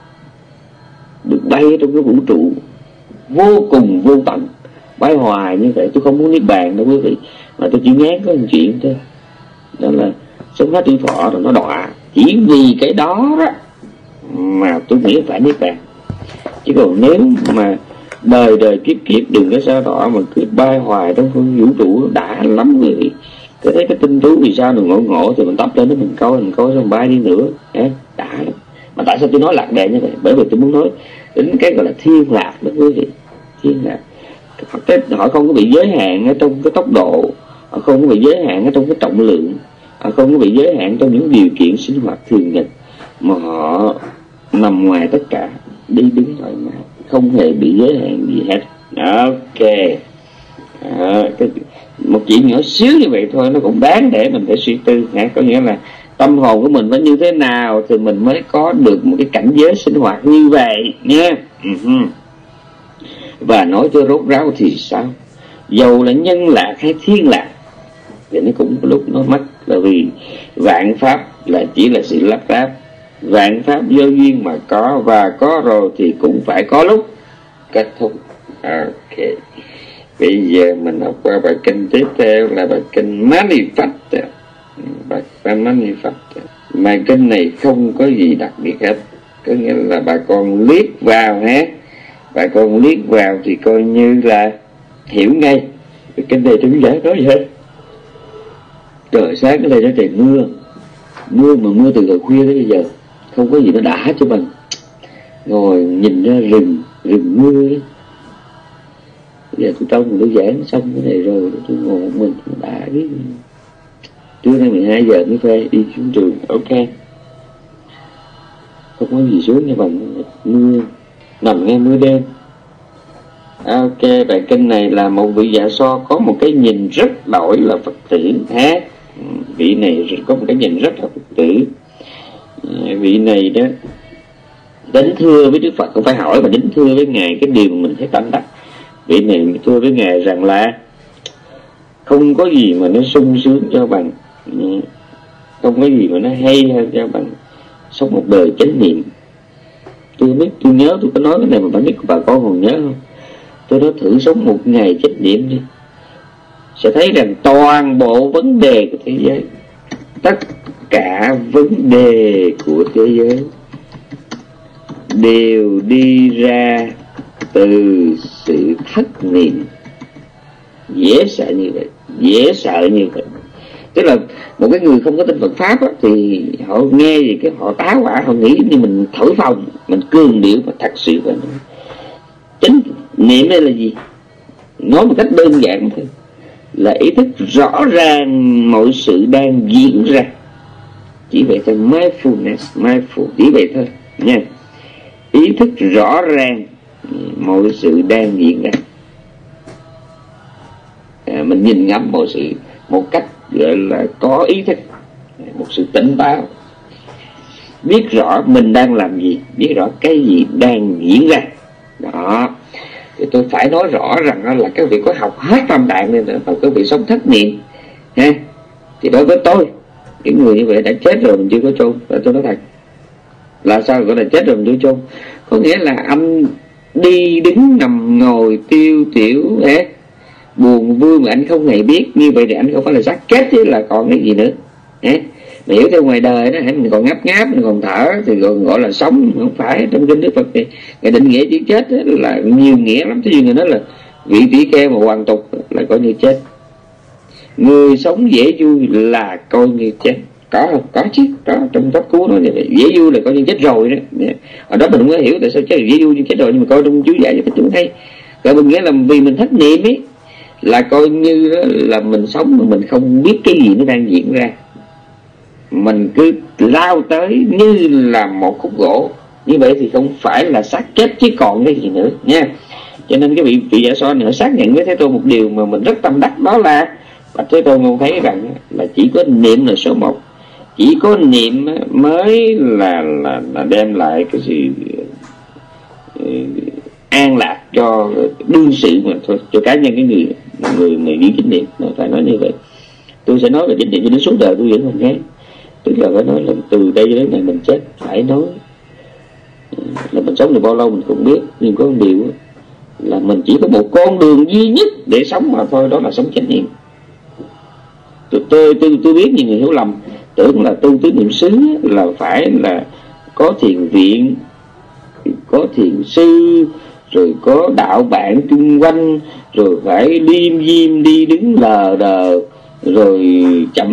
được bay trong cái vũ trụ vô cùng vô tận, bay hoài như vậy. Tôi không muốn niết bàn đâu quý vị, mà tôi chỉ ngán có một chuyện thôi, đó là sống hết tuổi thọ rồi nó đọa. Chỉ vì cái đó đó mà tôi nghĩ phải niết bàn. Chứ còn nếu mà đời đời kiếp kiếp đừng có sao đọa mà cứ bay hoài trong vũ trụ đã lắm quý vị. Cứ thấy cái tinh tú vì sao đừng ngộ ngộ thì mình tấp lên đó mình coi xong bay đi nữa đã lắm. Mà tại sao tôi nói lạc đề như vậy? Bởi vì tôi muốn nói đến cái gọi là thiên lạc đó quý vị. Thiên lạc Họ không có bị giới hạn ở trong cái tốc độ, họ không có bị giới hạn ở trong cái trọng lượng, họ không có bị giới hạn trong những điều kiện sinh hoạt thường nhật, mà họ nằm ngoài tất cả, đi đứng thoải mái, không hề bị giới hạn gì hết. Ok, một chuyện nhỏ xíu như vậy thôi nó cũng đáng để mình phải suy tư. Có nghĩa là tâm hồn của mình phải như thế nào thì mình mới có được một cái cảnh giới sinh hoạt như vậy nha. Và nói cho rốt ráo thì sao, dầu là nhân lạc hay thiên lạc thì nó cũng có lúc nó mất, là vì vạn pháp là chỉ là sự lắp ráp, vạn pháp do duyên mà có, và có rồi thì cũng phải có lúc kết thúc. Ok, bây giờ mình học qua bài kinh tiếp theo là bài kinh Manifest. Bài Manifest, bài kinh này không có gì đặc biệt hết, có nghĩa là bà con liếc vào bà con liếc vào thì coi như là hiểu ngay. Bài kinh này tôi giải nói gì hết. Trời sáng cái này nó trời mưa mà mưa từ hồi khuya tới bây giờ, không có gì nó đã cho mình ngồi nhìn ra rừng mưa ấy. Giờ tôi trông tôi giảng xong cái này rồi tôi ngồi một mình đã biết. Trưa nay 12 giờ mới phê đi xuống trường. Ok, không có gì xuống nha bạn, mưa nằm nghe mưa đêm. Ok, bài kinh này là một vị dạ so có một cái nhìn rất đổi là Phật tử ha. Vị này có một cái nhìn rất là Phật tử. Vị này đó đến thưa với Đức Phật, không phải hỏi mà đến thưa với Ngài cái điều mà mình thấy tâm đắc. Vị này thưa với Ngài rằng là không có gì mà nó sung sướng cho bằng, không có gì mà nó hay hơn cho bằng sống một đời chánh niệm. Tôi biết, tôi nhớ tôi có nói cái này mà bạn biết bà con còn nhớ không? Tôi nói thử sống một ngày chánh niệm đi, sẽ thấy rằng toàn bộ vấn đề của thế giới, tất cả vấn đề của thế giới đều đi ra từ sự thất niệm. Dễ sợ như vậy. Tức là một cái người không có tin Phật Pháp á, thì họ nghe gì cái họ táo hỏa, họ nghĩ như mình thổi phồng, mình cường điệu, mà thật sự phải nói chánh niệm đây là gì? Nói một cách đơn giản thôi, là ý thức rõ ràng mọi sự đang diễn ra. Chỉ vậy thôi, mindful, chỉ vậy thôi nha. Ý thức rõ ràng mọi sự đang diễn ra. Mình nhìn ngắm mọi sự một cách gọi là có ý thức, một sự tỉnh táo, biết rõ mình đang làm gì, biết rõ cái gì đang diễn ra. Đó, thì tôi phải nói rõ rằng là các vị có học hết tâm tạng nên là các vị sống thất niệm ha. Thì đối với tôi, những người như vậy đã chết rồi mình chưa có chôn. Và tôi nói thật, là sao gọi là chết rồi mình chưa chôn? Có nghĩa là anh đi đứng nằm ngồi tiêu tiểu buồn vui mà anh không hề biết, như vậy thì anh không phải là xác chết chứ là còn cái gì nữa. Mà hiểu theo ngoài đời đó, mình còn ngáp ngáp, mình còn thở thì còn gọi là sống. Không phải, trong kinh Đức Phật thì người định nghĩa chữ chết là nhiều nghĩa lắm. Thế người nói là vị tỷ kheo mà hoàn tục là coi như chết, người sống dễ vui là coi như chết. Có không? Có chứ, có. Trong pháp cứu nói như vậy, dễ vui là coi như chết rồi đó. Ở đó mình không có hiểu tại sao chết dễ vui như chết rồi, nhưng mà coi trong chú giải cho chúng thấy. Rồi mình nghĩa là vì mình thất niệm ấy, là coi như là mình sống mà mình không biết cái gì nó đang diễn ra, mình cứ lao tới như là một khúc gỗ. Như vậy thì không phải là xác chết chứ còn cái gì nữa nha. Cho nên cái vị giả so nữa xác nhận với Thế Tôn một điều mà mình rất tâm đắc, đó là Bạch Thế Tôn không thấy rằng là chỉ có niệm là số một, chỉ có niệm mới là đem lại cái sự an lạc cho đương sự mà thôi, cho cá nhân cái người mà giữ chánh niệm. Nó phải nói như vậy. Tôi sẽ nói về chánh niệm cho đến suốt đời tôi vẫn không nghe. Tức là phải nói là từ đây đến ngày mình chết phải nói là mình sống được bao lâu mình cũng biết, nhưng có một điều là mình chỉ có một con đường duy nhất để sống mà thôi, đó là sống chánh niệm. Tôi biết nhiều người hiểu lầm, tưởng là tu tứ niệm xứ là phải là có thiền viện, có thiền sư, rồi có đạo bạn chung quanh, rồi phải liêm diêm đi đứng lờ đờ, rồi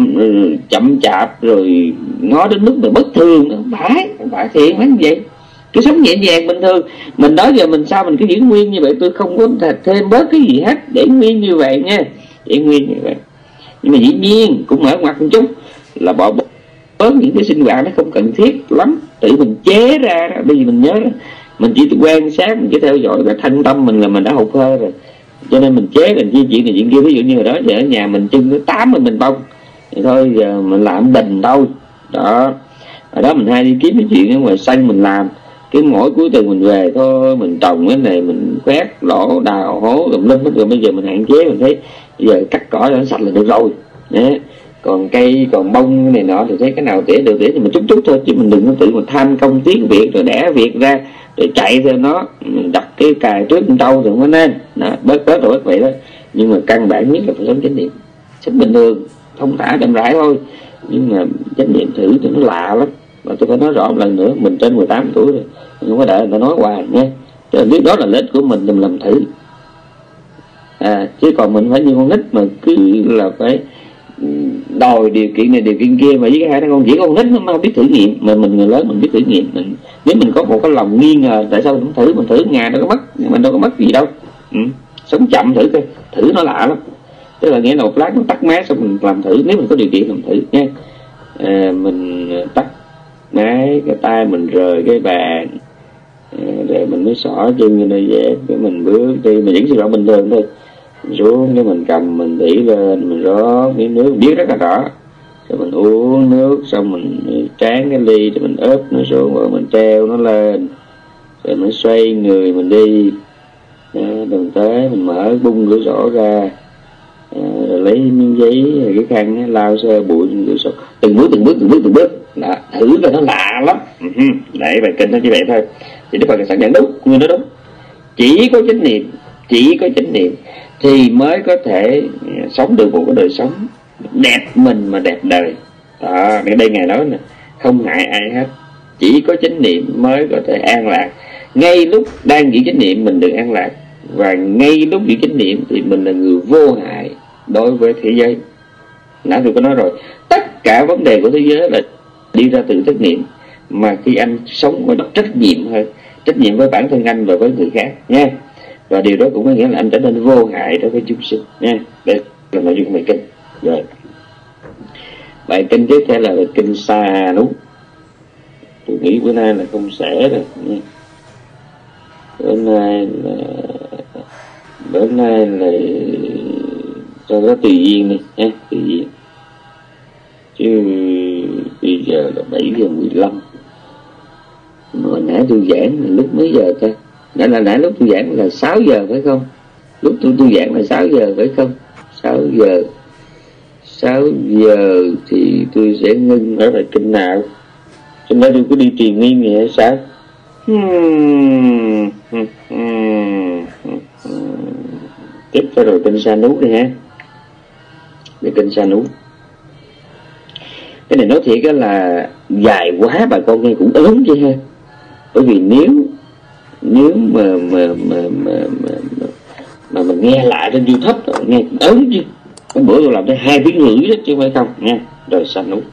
chậm chạp, rồi ngó đến mức mà bất thường. Không phải thiện phải như vậy. Cái sống nhẹ nhàng bình thường. Mình đó giờ mình sao mình cứ giữ nguyên như vậy, tôi không có thêm bớt cái gì hết, để nguyên như vậy nha, để nguyên như vậy. Nhưng mà dĩ nhiên cũng mở ngoặt một chút là bỏ bớt những cái sinh hoạt nó không cần thiết lắm, tự mình chế ra. Bây giờ mình nhớ đó, mình chỉ quan sát, mình chỉ theo dõi cái thân tâm mình là mình đã hụt hơi rồi, cho nên mình chế mình di chuyện này chuyện kia. Ví dụ như hồi đó giờ ở nhà mình trưng tới 80 bông thì thôi giờ mình làm đình thôi đó. Ở đó mình hay đi kiếm cái chuyện ở ngoài sân mình làm, cái mỗi cuối tuần mình về thôi mình trồng cái này, mình quét lỗ đào hố tùm lum hết. Rồi bây giờ mình hạn chế, mình thấy bây giờ cắt cỏ cho nó sạch là được rồi. Đấy. Còn cây còn bông này nọ thì thấy cái nào tỉa được tỉa thì mình chút thôi, chứ mình đừng có tự mình tham công tiếc việc rồi đẻ việc ra rồi chạy theo nó, mình đặt cái cài trước con trâu thì không có nên đó, bớt rồi bớt vậy đó. Nhưng mà căn bản nhất là phải sống chánh niệm, sống bình thường thông thả chậm rãi thôi, nhưng mà chánh niệm thử thì nó lạ lắm. Và tôi phải nói rõ một lần nữa, mình trên 18 tuổi rồi, mình không có đợi người ta nói hoài nha. Chứ biết đó là lợi ích của mình làm thử. Chứ còn mình phải như con nít mà cứ là phải đòi điều kiện này điều kiện kia, mà với cái hai con chỉ con nít nó mà biết thử nghiệm, mà mình người lớn mình biết thử nghiệm. Nếu mình có một cái lòng nghi ngờ tại sao mình không thử, mình thử ngày đâu có mất, mình đâu có mất gì đâu. Sống chậm thử coi, thử nó lạ lắm. Tức là nghĩa là một lát nó tắt máy xong mình làm thử, nếu mình có điều kiện làm thử nha. Mình tắt máy, cái tay mình rời cái bàn, rồi mình mới xỏ chân như này vậy, cái mình bước đi, mình vẫn suy rõ bình thường thôi. Xuống cái mình cầm mình tỉ lên, mình rót miếng nước biết rất là rõ, rồi mình uống nước xong mình tráng cái ly rồi mình ướp nó xuống, rồi mình treo nó lên, rồi mình xoay người mình đi. Đừng tới mình mở bung cửa sổ ra, rồi lấy miếng giấy rồi cái khăn lau sơ bụi cửa sổ, từng bước đó, thử là nó lạ lắm. Đấy, bài kinh nó như vậy thôi. Thì Đức Phật sẵn nhận đúng, người nó đúng. Chỉ có chánh niệm thì mới có thể sống được một cái đời sống đẹp mình mà đẹp đời. Đó, đây Ngài nói nè, không hại ai hết. Chỉ có chánh niệm mới có thể an lạc. Ngay lúc đang giữ chánh niệm mình được an lạc, và ngay lúc giữ chánh niệm thì mình là người vô hại đối với thế giới. Nãy tôi có nói rồi, tất cả vấn đề của thế giới là đi ra từ chánh niệm. Mà khi anh sống với trách nhiệm hơn, trách nhiệm với bản thân anh và với người khác nha. Và điều đó cũng có nghĩa là anh trở nên vô hại đối với chúng sinh nha. Đây là nội dung bài kinh. Rồi bài kinh tiếp theo là bài kinh Sa Nú. Tôi nghĩ bữa nay là không sẽ rồi nha. Bữa nay là cho nó tùy duyên đi nha, tùy duyên. Chứ bây giờ là 7:15. Hồi nãy tôi giảng là lúc mấy giờ ta? Nãy lúc tôi giảng là 6 giờ phải không? Lúc tôi giảng là 6 giờ phải không? 6 giờ thì tôi sẽ ngưng ở bài kinh nào? Cho nên tôi cứ đi truyền nghiêm vậy hay sao? Tiếp theo rồi kinh Sa Nú đi ha. Về kinh Sa Nú. Cái này nói thiệt là dài quá bà con nghe cũng ớn chứ ha. Bởi vì nếu mà mình nghe lại trên YouTube rồi nghe cũng ớn chứ. Cái bữa tôi làm tới 2 tiếng rưỡi đó chứ không phải không nha. Rồi Sa Nú.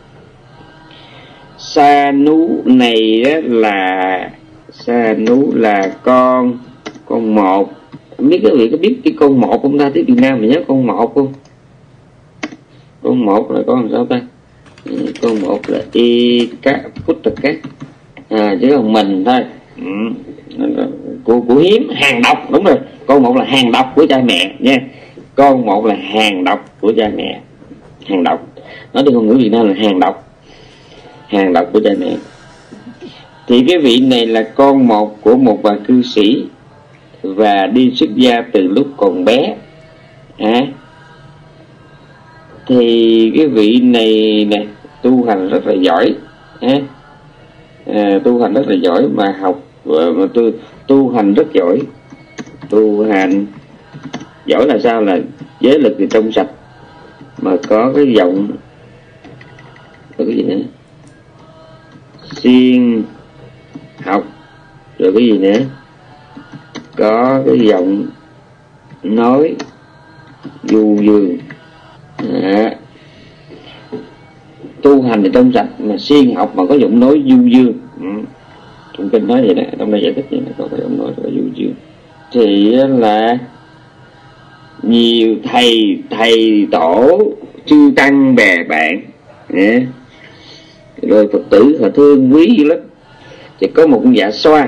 Sa Nú này đó là Sa Nú là con một. Không biết các vị có biết cái con một không ta? Tiếng Việt Nam mình nhớ con một không? Con một là con sao ta? Con một là Ikaputtaka, chứ không mình thôi. Của hiếm hàng độc, đúng rồi. Con một là hàng độc của cha mẹ nha. Con một là hàng độc của cha mẹ. Hàng độc, nói từ ngôn ngữ Việt Nam là hàng độc của cha mẹ. Thì cái vị này là con một của một bà cư sĩ và đi xuất gia từ lúc còn bé. Thì cái vị này nè tu hành rất là giỏi, tu hành rất là giỏi mà học mà tu hành rất giỏi. Tu hành giỏi là sao? Là giới lực thì trong sạch, mà có cái giọng, rồi cái gì nữa, siêng học, rồi cái gì nữa, có cái giọng nói du dương. Tu hành thì trong sạch mà siêng học mà có giọng nói du dương. trong kinh nói vậy đó, trong đây giải thích vậy đó, không phải ông nói là vô chưa. Thì là nhiều thầy tổ chư tăng bè bạn, rồi Phật tử họ thương quý dữ lắm. Thì có một con dạ xoa,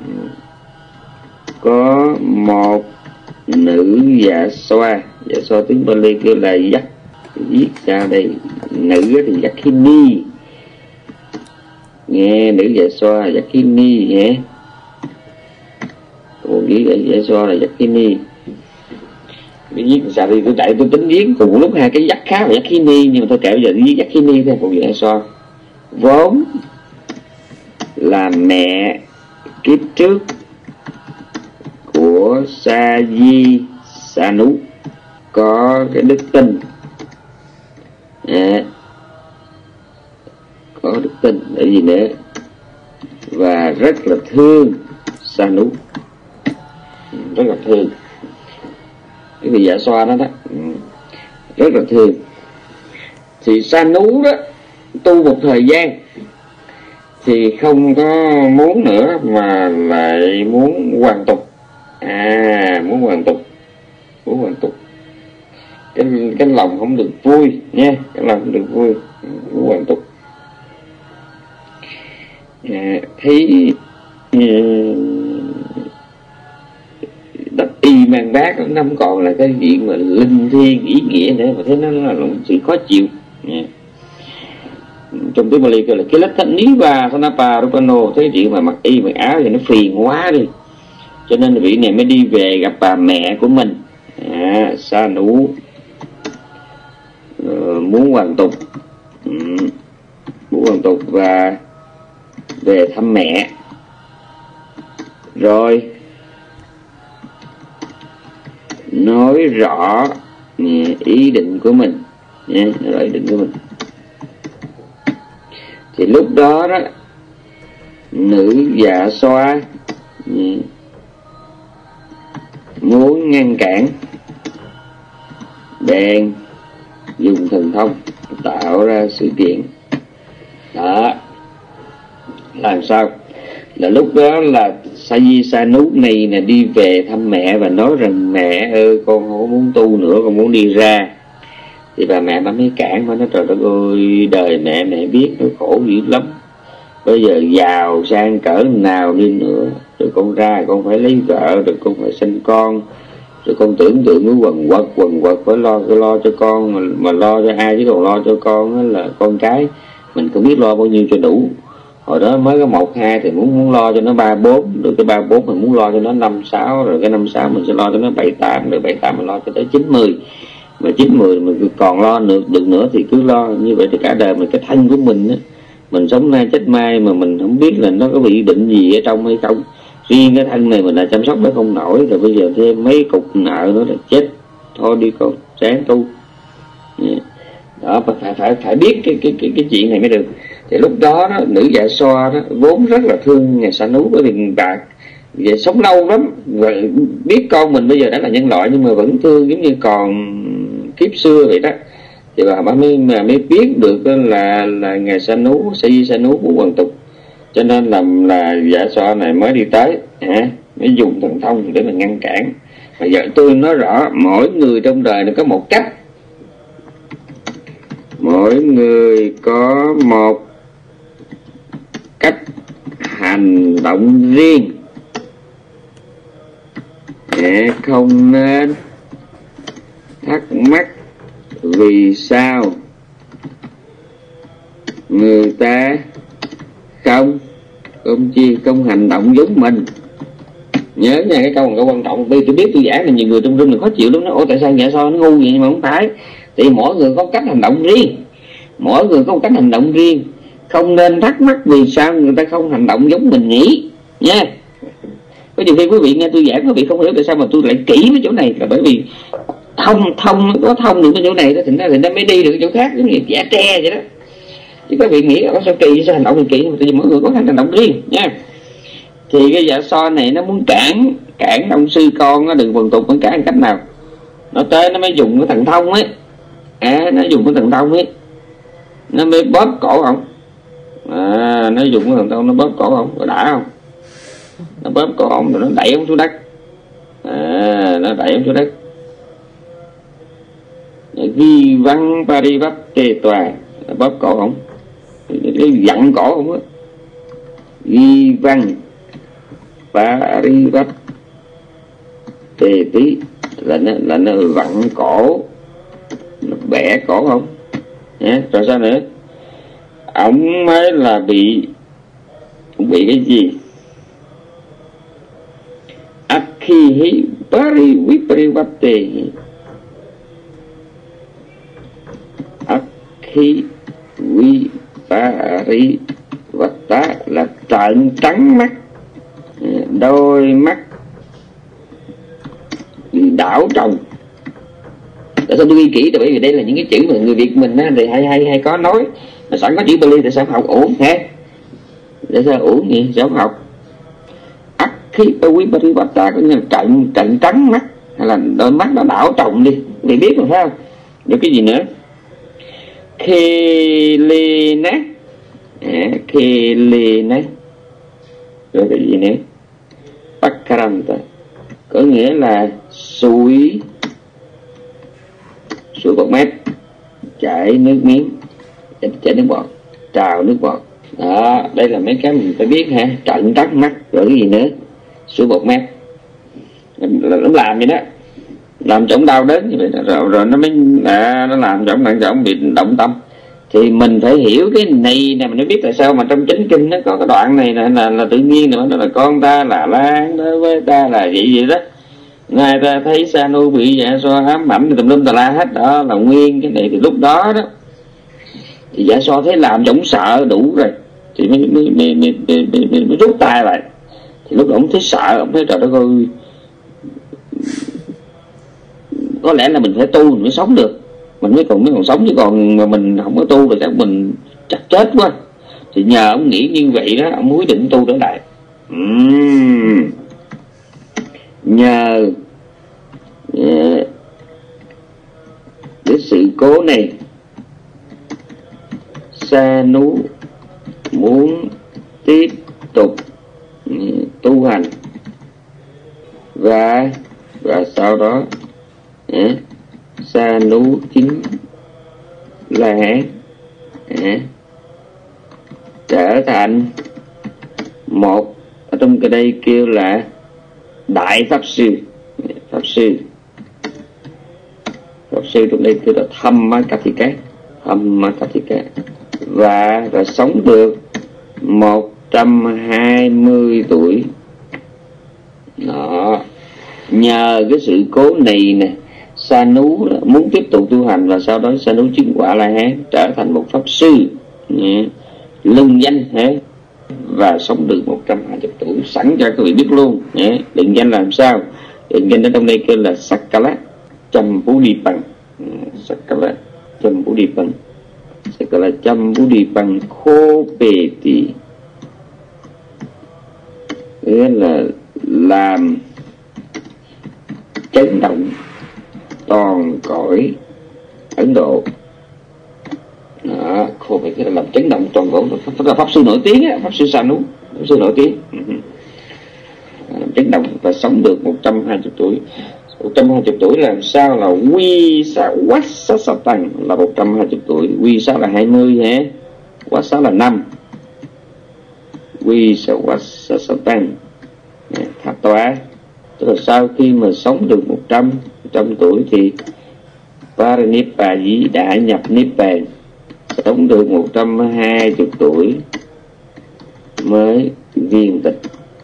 có một nữ dạ xoa tiếng Pali kêu là dắt, viết ra đây nữ thì Yakhini, nghe nữ dạ xoa Yakhini nhé, còn viết dạ xoa là Yakhini. Cái viết sao đi tôi tính viết cùng lúc hai cái dắt khá và Yakhini, nhưng mà tôi kể bây giờ viết Yakhini thôi. Còn dạ xoa vốn là mẹ kiếp trước của Sa Di Sa Nú, có cái đức tin, có đức tin để gì nữa, và rất là thương Sa Nú, rất là thương cái vị dạ xoa đó, rất là thương. Thì Sa Nú đó tu một thời gian thì không có muốn nữa mà lại muốn hoàn tục, muốn hoàn tục, cái lòng không được vui nha, cái lòng không được vui, muốn hoàn tục. Thấy đắp y mang bát nó không còn là cái chuyện mà linh thiêng ý nghĩa nữa, mà thấy nó là sự khó chịu. Trong tiếng Pali kêu là cái lách thánh ní và Sanapa Rupano, thấy chuyện mà mặc y mặc áo thì nó phiền quá đi, cho nên vị này mới đi về gặp bà mẹ của mình, Sa Nú, muốn hoàn tục, và về thăm mẹ. Rồi nói rõ ý định của mình nha, nói rõ ý định của mình. Thì lúc đó đó nữ dạ xoa muốn ngăn cản, bèn dùng thần thông tạo ra sự kiện đó. Làm sao? Là lúc đó là Sa Di Sa Nú này là đi về thăm mẹ và nói rằng mẹ ơi con không muốn tu nữa, con muốn đi ra. Thì bà mẹ bà mới cản, bà nói trời đất ơi, đời mẹ biết nó khổ dữ lắm, bây giờ giàu sang cỡ nào đi nữa, rồi con ra con phải lấy vợ, rồi con phải sinh con, rồi con tưởng tượng nó quần quật phải lo cho con, mà lo cho ai chứ còn lo cho con là con cái mình không biết lo bao nhiêu cho đủ. Hồi đó mới có 1, 2 thì muốn lo cho nó 3, 4, rồi cái 3, 4 mình muốn lo cho nó 5, 6, rồi cái 5, 6 mình sẽ lo cho nó 7, 8, rồi 7, 8 mình lo cho tới 9, 10. Mà 9, 10 mình còn lo được nữa thì cứ lo như vậy. Thì cả đời mình, cái thân của mình á, mình sống nay chết mai mà mình không biết là nó có bị định gì ở trong hay không. Riêng cái thân này mình là chăm sóc nó không nổi, rồi bây giờ thêm mấy cục nợ nữa là chết. Thôi đi con, ráng tu. Đó, phải biết cái chuyện này mới được. Thì lúc đó, nữ dạ xoa đó vốn rất là thương nhà Sa Nú, bởi vì bà vậy sống lâu lắm và biết con mình bây giờ đã là nhân loại nhưng mà vẫn thương giống như còn kiếp xưa vậy đó. Thì bà mới biết được là ngài Sa Nú, Sa Di Sa Nú muốn hoàn tục, cho nên là dạ xoa này mới đi tới, mới dùng thần thông để mà ngăn cản. Mà giờ tôi nói rõ, mỗi người trong đời nó có một cách, mỗi người có một cách hành động riêng, không nên thắc mắc vì sao người ta không hành động giống mình. Nhớ nha, cái câu quan trọng. Tôi biết tôi giảng là nhiều người trong rừng là khó chịu lắm, nó ủa tại sao vậy, sao nó ngu vậy? Nhưng mà không phải, thì mỗi người có cách hành động riêng, mỗi người có một cách hành động riêng, không nên thắc mắc vì sao người ta không hành động giống mình nghĩ nha. Có nhiều khi quý vị nghe tôi giảng, quý vị không hiểu tại sao mà tôi lại kỹ với chỗ này, là bởi vì có thông được cái chỗ này đó, thì nó mới đi được chỗ khác, giống như giả tre vậy đó. Chứ các vị nghĩ là sao kỳ, sao hành động kỳ, tại vì mỗi người có hành động riêng nha. Thì cái dạ xoa này nó muốn cản ông sư con nó đừng hoàn tục, nó cản cách nào? Nó tới nó mới dùng cái thần thông ấy, nó dùng cái thần thông ấy, nó mới bóp cổ ông, nó dùng cái thần thông nó bóp cổ ông, rồi đã không? Nó bóp cổ ông rồi nó đẩy ông xuống đất. Nó đẩy ông xuống đất. Ghi văn Parivate tòa, bóp cổ ông, dặn cổ ông á. Ghi văn Parivate tí là nó vặn cổ, nó bẻ cổ không. Rồi sao nữa? Ông mới là bị cái gì? Akhihi Parivate, Akhiviparivata là trợn trắng mắt, đôi mắt bị đảo trồng. Tại sao tôi ghi kỹ? Tại bởi vì đây là những cái chữ mà người Việt mình á, thì hay có nói mà sẵn có chữ Bali tại sao không học uổng ha? Tại sao uổng gì? Sao không học? Akhiviparivata có nghĩa là trợn trắng mắt, hay là đôi mắt nó đảo trồng đi, thì biết rồi phải không? Rồi cái gì nữa? Khelena, Khelena, rồi cái gì nữa? Pakaranta có nghĩa là suối bọt mép, chảy nước miếng, chảy nước bọt, trào nước bọt. Đó, đây là mấy cái mình phải biết ha. Trợn trắng mắt, rồi cái gì nữa? Suối bọt mép, nó làm vậy đó, làm cho ông đau đớn như vậy đó. Rồi nó mới nó làm cho ông bị động tâm. Thì mình phải hiểu cái này nè, mình mới biết tại sao mà trong Chánh Kinh nó có cái đoạn này là tự nhiên nữa. Đó là con ta là Lan, đối với ta là vậy đó. Người ta thấy Sanu bị Dạ So ám ảnh thì tùm lum tà la hết. Đó là nguyên cái này. Thì lúc đó đó thì Dạ So thấy làm cho ông sợ đủ rồi thì mới rút tay lại. Thì lúc đó ông thấy sợ, ông thấy trời đất ơi, có lẽ là mình phải tu mình mới sống được, mình mới còn sống, chứ còn mà mình không có tu thì chắc mình chắc chết quá. Thì nhờ ông nghĩ như vậy đó, ông quyết định tu trở lại. Nhờ cái sự cố này, Sanu muốn tiếp tục tu hành, và sau đó Sanu chính là trở thành một, ở trong cái đây kêu là đại pháp sư. Pháp sư trong đây kêu là Dhammakatthika, và sống được 120 tuổi. Đó, nhờ cái sự cố này nè, Sanu muốn tiếp tục tu hành, và sau đó Sanu chứng quả La Hán, trở thành một pháp sư lừng danh và sống được 120 tuổi. Sẵn cho các vị biết luôn. Định danh làm sao? Định danh ở trong đây kêu là Sakala Chambudipang. Sakala Chambudipang, Sakala Chambudipang Khopeti, nghĩa là làm chấn động toàn cõi Ấn Độ. Đó, Khopeti là làm chấn động toàn cõi. Là pháp sư nổi tiếng á, pháp sư Sanu, pháp sư nổi tiếng. Chấn động và sống được 120 tuổi. 120 tuổi làm sao? Là quy sa quát sát sa tăng là 120 tuổi. Quy sa là 20 ha, quát sát là 5. Quy sa quát sát sa tăng thạch toa. Tức là sau khi mà sống được 100 tuổi thì Parinibbāji đã nhập Nibbān. Sống được 120 tuổi mới viên tịch.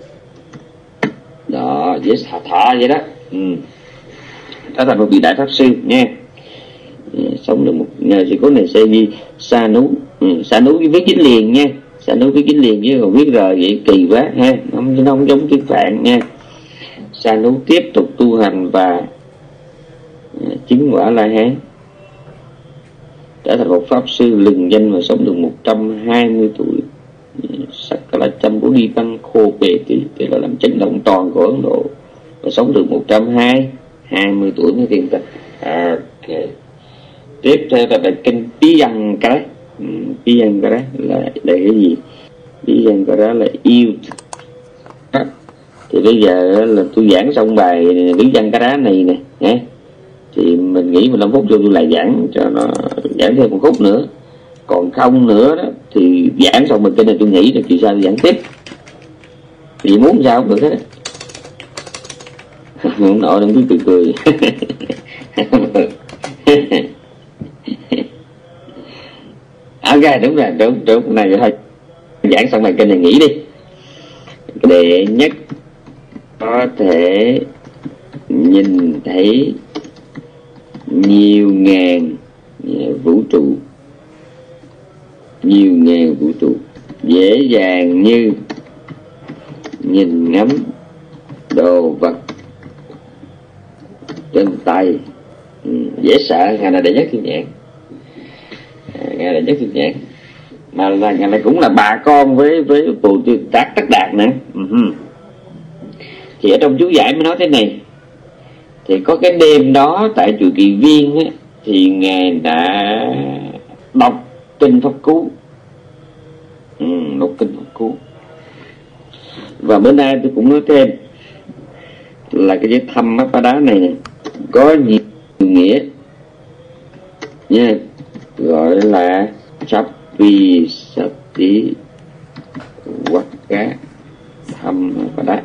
Đó, với thọ vậy đó. Trở thành một vị đại pháp sư nha. Sống được nhờ sự cố này sẽ ghi Sanu. Sanu viết dính liền nha. Sanu viết dính liền, chứ còn viết rồi vậy kỳ quá ha. Nó không giống tiếng Phạn nha. Sanu tiếp tục tu hành và chứng quả La Hán, trở thành một pháp sư lừng danh và sống được 120 tuổi. Sakala Chambudipang Khopeti, tức là làm chấn động toàn của Ấn Độ, và sống được 120 tuổi mới viên tịch. Ok. Tiếp theo là bài kinh Piyankara. Piyankara là cái gì? Piyankara là yêu Thì bây giờ là tôi giảng xong bài lý văn cá đá này nè, thì mình nghĩ 15 phút cho tôi lại giảng cho nó, giảng thêm một khúc nữa. Còn không nữa đó thì giảng xong mình cái này tôi nghĩ là kỳ sau tôi giảng tiếp, thì muốn sao cũng được hết. Ông nội đừng cứ cười. Ok, đúng rồi, đúng này thôi, giảng xong bài kênh này nghỉ đi. Đệ nhất có thể nhìn thấy nhiều ngàn vũ trụ, nhiều ngàn vũ trụ dễ dàng như nhìn ngắm đồ vật trên tay. Dễ sợ. Ngài là đệ nhất thiên nhãn, ngài đệ nhất thiên nhãn, mà là ngài này cũng là bà con với Bồ Tát Tất Đạt nữa. Thì ở trong chú giải mới nói thế này, thì có cái đêm đó tại chùa Kỳ Viên á, thì ngài đã đọc kinh Pháp Cú, đọc kinh Pháp Cú. Và bữa nay tôi cũng nói thêm là cái chữ Thammapada này nè có nhiều nghĩa nha, gọi là Chapi Sati Wakka Thammapada,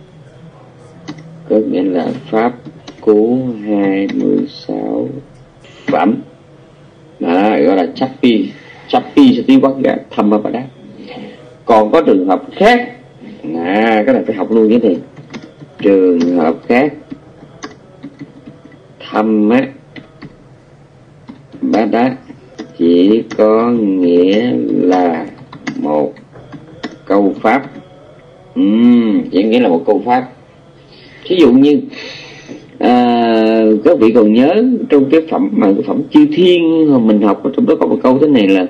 có nghĩa là pháp cú 26 phẩm. Đó, gọi là Chapi Sati Wakka Thammapada. Còn có trường hợp khác, cái này phải học luôn cái này. Trường hợp khác, Thammapada chỉ có nghĩa là một câu pháp. Chỉ nghĩa là một câu pháp. Thí dụ như các vị còn nhớ trong cái phẩm mà cái phẩm Chư Thiên mà mình học, trong đó có một câu thế này là: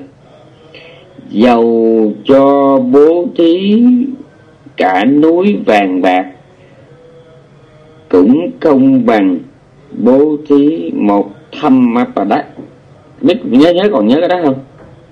dầu cho bố thí cả núi vàng bạc cũng không bằng bố thí một Thammapada. Biết còn nhớ cái đó không?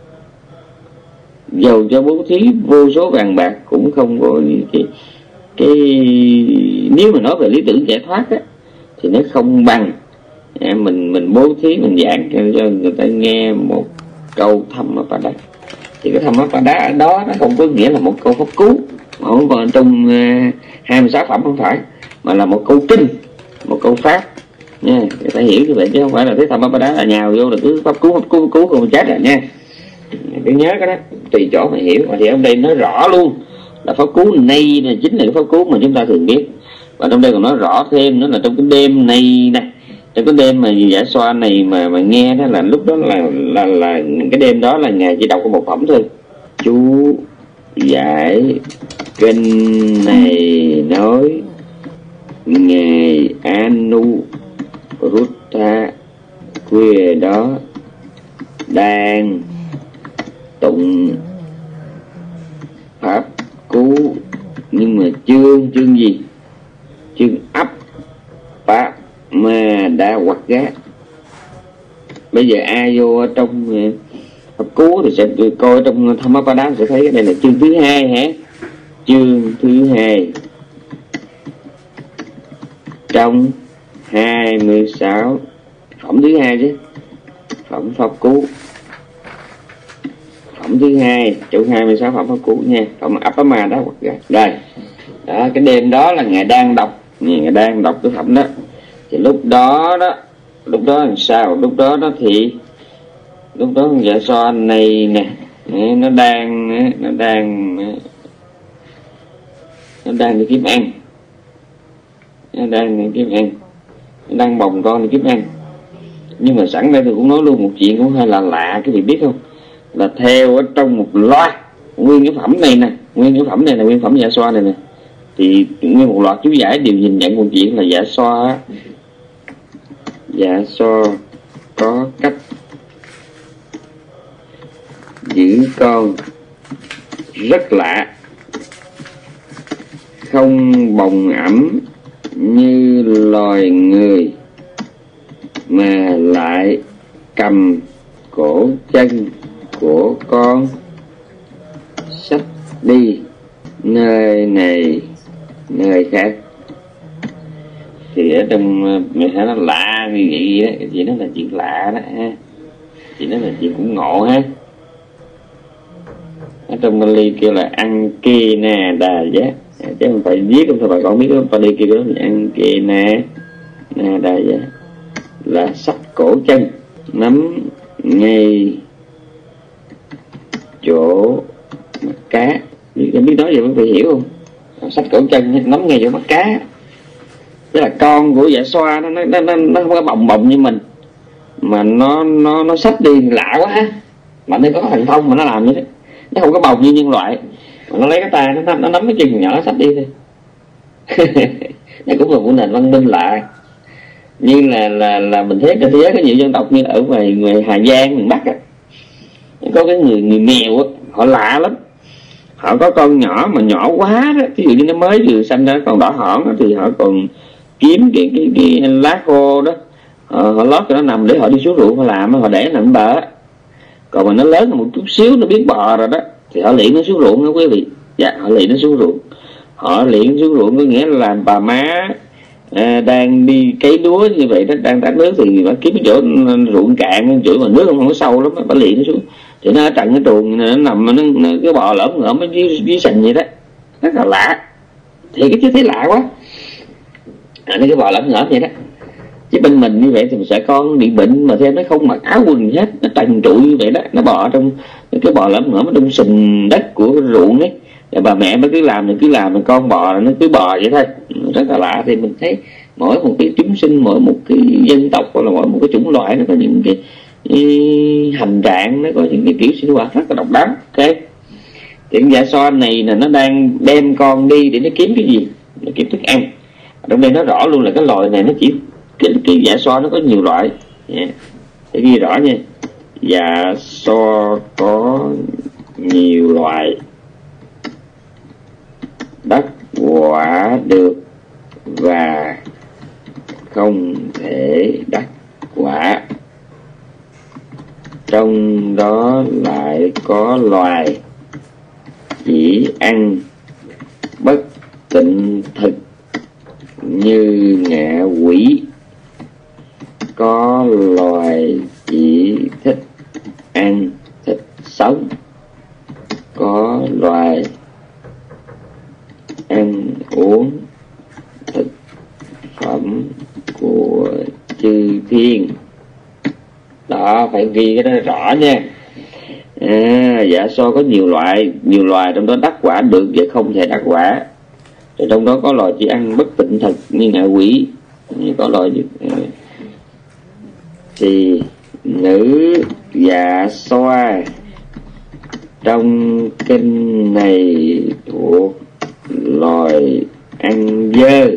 Dầu cho bố thí vô số vàng bạc cũng không có cái nếu mà nói về lý tưởng giải thoát á, thì nó không bằng mình bố thí, mình giảng cho người ta nghe một câu Thammapada. Thì cái Thammapada ở đó nó không có nghĩa là một câu pháp cú, không còn trong 26 phẩm không phải, mà là một câu kinh, một câu pháp nha. Người ta hiểu như vậy chứ không phải là thấy Thammapada là nhào vô là cứ pháp cứu không chết rồi nha. Cứ nhớ cái đó, tùy chỗ mà hiểu. Mà thì ở đây nói rõ luôn là pháp cứu này là chính là cái pháp cứu mà chúng ta thường biết. Và trong đây còn nói rõ thêm nữa là trong cái đêm này nè, trong cái đêm mà giải xoa này mà nghe đó, là lúc đó là cái đêm đó là ngài chỉ đọc có một phẩm thôi. Chú giải kinh này nói ngài Anuruddha khuya đó đang tụng pháp cú, nhưng mà chương gì? Chương ấp pháp mà đã hoặc gác. Bây giờ ai vô trong pháp cú thì sẽ coi trong Thammapada sẽ thấy cái này là chương thứ 2 hả? Chương thứ 2 trong 26 phẩm thứ 2 chứ, phẩm pháp cú, phẩm thứ 2 trong 26 phẩm pháp cú nha, phẩm Appama đó hoặc gác. Rồi đó, cái đêm đó là ngài đang đọc cái phẩm đó. Thì lúc đó làm sao? Lúc đó dạ so này nè, nó đang đi kiếm ăn, nó đang bồng con đi kiếm ăn. Nhưng mà sẵn đây tôi cũng nói luôn một chuyện cũng hơi là lạ, cái gì biết không? Là theo ở trong một loạt nguyên cái phẩm này nè, nguyên phẩm dạ xoa này nè, thì nguyên một loạt chú giải đều nhìn nhận một chuyện là dạ xoa có cách giữ con rất lạ, không bồng ẵm như loài người mà lại cầm cổ chân của con xách đi nơi này nơi khác. Thì ở trong mình thấy nó lạ như vậy đó, chị nói là chuyện lạ đó ha, chị nói là chuyện cũng ngộ ha. Ở trong Bali kêu là Ankena Đà Giá, chứ không phải viết không thôi bà con biết đó, Bali kêu đó là Ankena Đà Giá, là sách cổ chân nắm ngay chỗ mắt cá. Biết nói gì vẫn phải hiểu không? Sách cổ chân nắm ngay chỗ mắt cá, tức là con của dạ xoa nó không có bồng bồng như mình, mà nó xách đi lạ quá ha. Mà nó có thần thông mà nó làm như thế, nó không có bồng như nhân loại, mà nó lấy cái tay nó nắm cái chân nhỏ nó xách đi thôi. Đây cũng là một nền văn minh lạ. Như là mình thấy trên thế giới có nhiều dân tộc như ở ngoài Hà Giang miền Bắc á, có cái người nghèo á, họ lạ lắm. Họ có con nhỏ mà nhỏ quá đó, ví dụ như nó mới vừa sanh ra còn đỏ hỏn đó, thì họ còn kiếm cái lá khô đó, họ lót cho nó nằm để họ đi xuống ruộng họ làm, họ để nằm bờ. Còn mà nó lớn một chút xíu, nó biết bò rồi đó, thì họ luyện nó xuống ruộng đó quý vị. Dạ, họ luyện nó xuống ruộng. Họ luyện xuống ruộng có nghĩa là làm bà má đang đi cấy lúa như vậy đó, đang tát nước thì bà kiếm cái chỗ ruộng cạn, chỗ mà nước không có sâu lắm, bà luyện nó xuống thì nó ở trận cái truồng nó nằm, nó cái bò lởm ngởm ở dưới sình vậy đó, rất là lạ. Thì cái chứ thấy lạ quá, nó cái bò lởm ngởm vậy đó. Chứ bên mình như vậy thì mình sợ con bị bệnh mà thêm nó không mặc áo quần gì hết, nó trần trụi như vậy đó, nó bò trong cái bò lởm ngởm ở trong sình đất của cái ruộng ấy. Và bà mẹ mới cứ làm mà con bò nó cứ bò vậy thôi, rất là lạ. Thì mình thấy mỗi một cái chúng sinh, mỗi một cái dân tộc hoặc là mỗi một cái chủng loại nó có những cái hành trạng, nó có những cái kiểu sinh hoạt rất là độc đáo. Ok, thì dạ xoa này là nó đang đem con đi để nó kiếm cái gì? Nó kiếm thức ăn. Ở trong đây nó rõ luôn là cái loài này nó chỉ cái dạ xoa nó có nhiều loại, để ghi rõ nha. Dạ xoa có nhiều loại, đắc quả được và không thể đắc quả. Trong đó lại có loài chỉ ăn bất tịnh thực như ngạ quỷ, có loài chỉ thích ăn thịt sống, có loài ăn uống thực phẩm của chư thiên. Đó, phải ghi cái đó rõ nha. Dạ xoa có nhiều loài, trong đó đắc quả được và không thể đắc quả. Rồi trong đó có loài chỉ ăn bất tịnh thực như ngạ quỷ, có loài thì nữ dạ xoa trong kinh này thuộc loài ăn dơ.